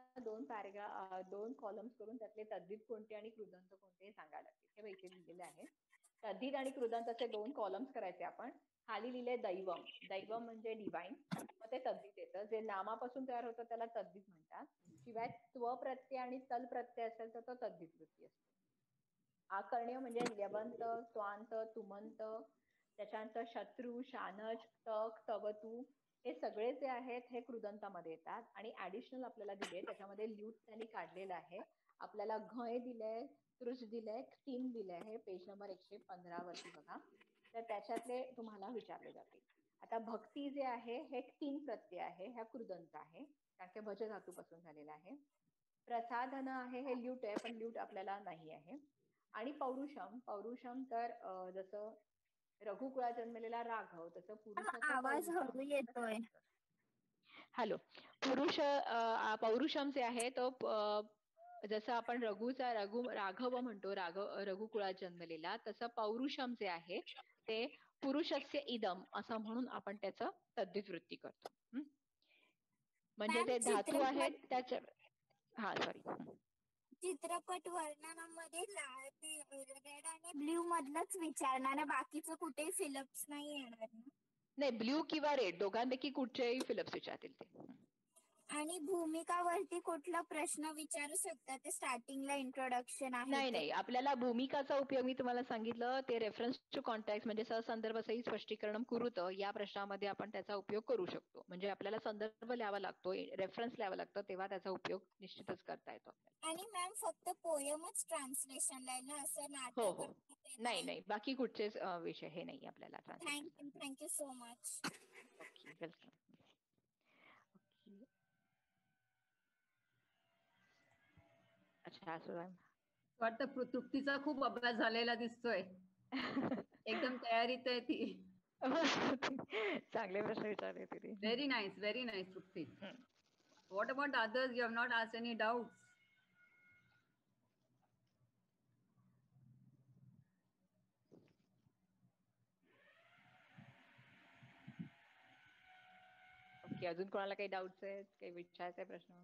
2 कॉलम्स करून त्यातले तद्धित कोणते आणि कृदंत कोणते सांगायला लागतील. हे इथे लिहिलेले आहे. तद्धित आणि कृदंत असे 2 कॉलम्स करायचे आपण. खाली लिहिले दैवम. दैवम म्हणजे डिवाइन, मग ते तद्धित येतं. जे नामापासून तयार होतं त्याला तद्धित म्हणतात. शिवाय स्व प्रत्यय आणि तल प्रत्यय असेल तर तो तद्धित वृत्ती असतो. आकर्ण्य म्हणजे ल्यवंत, स्वांत, तुमंत, त्याच्यानंतर शत्रू, शानच, तक, तवतू, हे सगळे जे आहेत हे कृदंतामध्ये येतात. आणि ऍडिशनल आपल्याला दिले, त्याच्यामध्ये ल्यूट त्यांनी काढलेलं आहे. आपल्याला घय दिलंय, तृष दिलंय, तीन दिलंय, हे पेज नंबर 115 वरती बघा. तर त्याच्यातले तुम्हाला विचारले जातील. आता भक्ती जे आहे हे 3 प्रत्यय आहे, ह्या कृदंत आहे, कारण की भज धातूपासून झालेला आहे. प्रसाधन आहे हे ल्यूट आहे, पण ल्यूट आपल्याला नाही आहे. आणि पौरुषम तर जसं रघुकुळात जन्मलेला राघव, तसं पुरुषाचा आवाज हळू येतोय. हॅलो, पौरुषम जे आहे तो जसं आपण राघव म्हणतो, रघुकुळात जन्मलेला, तसं पौरुषम जे आहे ते पुरुषस्य इदम असं म्हणून आपण त्याचं तद्धित वृत्ती करतो. म्हणजे ते धातू आहेत त्याच्या, हा सॉरी, चित्रपट वर्णनामध्ये लाल, रेड आणि ब्ल्यू मधलंच विचारणार ना, बाकीचं कुठे फिलप्स नाही येणार ना? नाही, ब्ल्यू किंवा रेड दोघांपैकी कुठचेही फिलप्स विचारतील ते. आणि भूमिकावरती कुठला प्रश्न विचारू शकतात ते? स्टार्टिंगला इंट्रोडक्शन आहे. नाही, आपल्याला भूमिकाचा उपयोग मी तुम्हाला सांगितलं, ते रेफरन्स टू कॉन्टॅक्ट म्हणजे सहसंदर्भ सहित स्पष्टीकरण कुरुत या प्रश्नामध्ये आपण त्याचा उपयोग करू शकतो. म्हणजे आपल्याला संदर्भ लिहावा लागतो, रेफरन्स लिहावा लागतो, तेव्हा त्याचा उपयोग निश्चितच करता येतो. आणि मॅम फक्त पोयमच ट्रान्सलेशनला आहे ना, असं नाटक? हो, नाही, बाकी कुठचेच विषय हे नाही आपल्याला translation. Thank you so much. Okay, welcome. अच्छा, असं वाटतं तृप्तीचा खूप अभ्यास झालेला दिसतोय. एकदम तयारीत आहे ती. चांगले प्रश्न विचारले तिथे. Very nice, Trupti. What about the others? You have not asked any doubts? Okay, अजून कोणाला काही डाऊट्स आहेत, काही विचारायचे प्रश्न?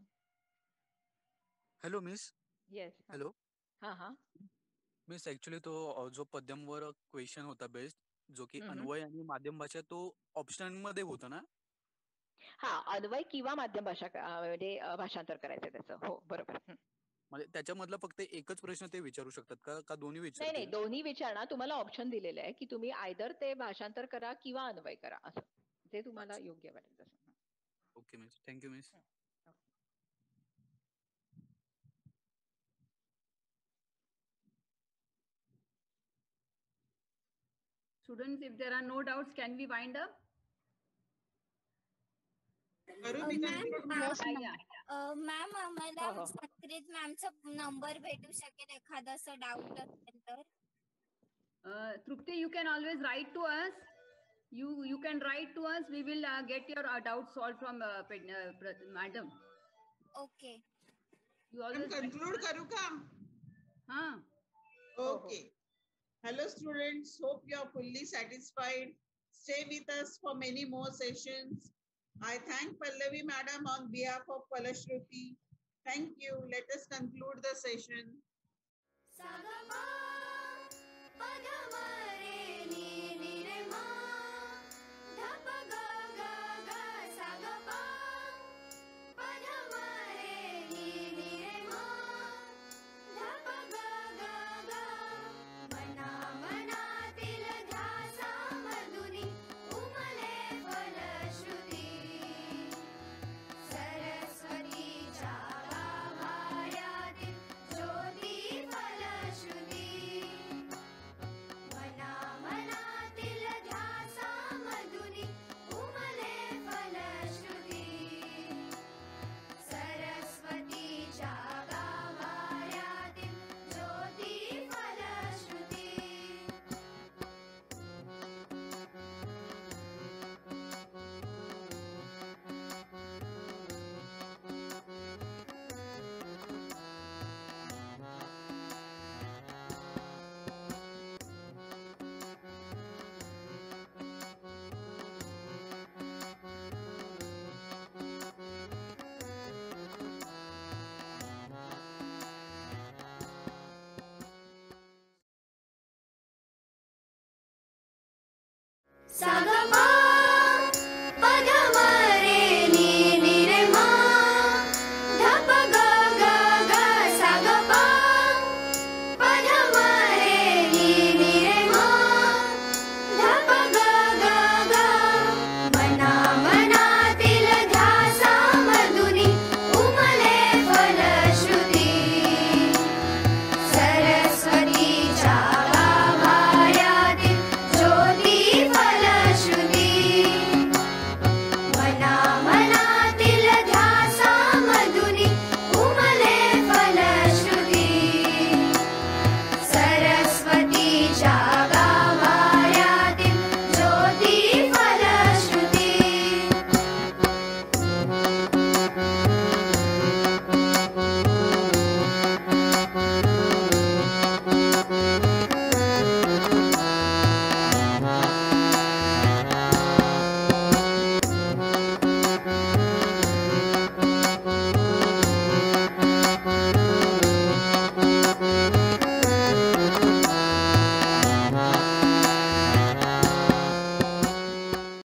Hello miss. येस. हॅलो. हा मिस, ऍक्च्युली तो जो पद्यमवर क्वेश्चन होता बेस्ट, जो की अन्वय आणि माध्यम भाषा, तो ऑप्शन मध्ये होता ना? हा, अन्वय किंवा माध्यम भाषा म्हणजे भाषांतर करायचं त्याचं. हो, बरोबर. म्हणजे त्याच्यामधला फक्त एकच प्रश्न ते विचारू शकतात का दोन्ही विचारतील? नाही, दोन्ही विचारणार. तुम्हाला ऑप्शन दिलेलं आहे की तुम्ही आयदर ते भाषांतर करा किंवा अन्वय करा, असं जे तुम्हाला योग्य वाटेल तसं. Okay miss, thank you miss. Students, if there are no doubts, can we wind up? Ma'am, आम्हाला संस्कृत मॅमचा नंबर भेटू शकेल एखादा असं डाऊट असेल तर? Trupti, you can always write to us. You can write to us. We will get your doubts solved from madam. Okay. You always conclude karu ka? Okay. Hello students, hope you are fully satisfied. Stay with us for many more sessions. I thank Pallavi madam on behalf of Palashruti. Thank you. Let us conclude the session.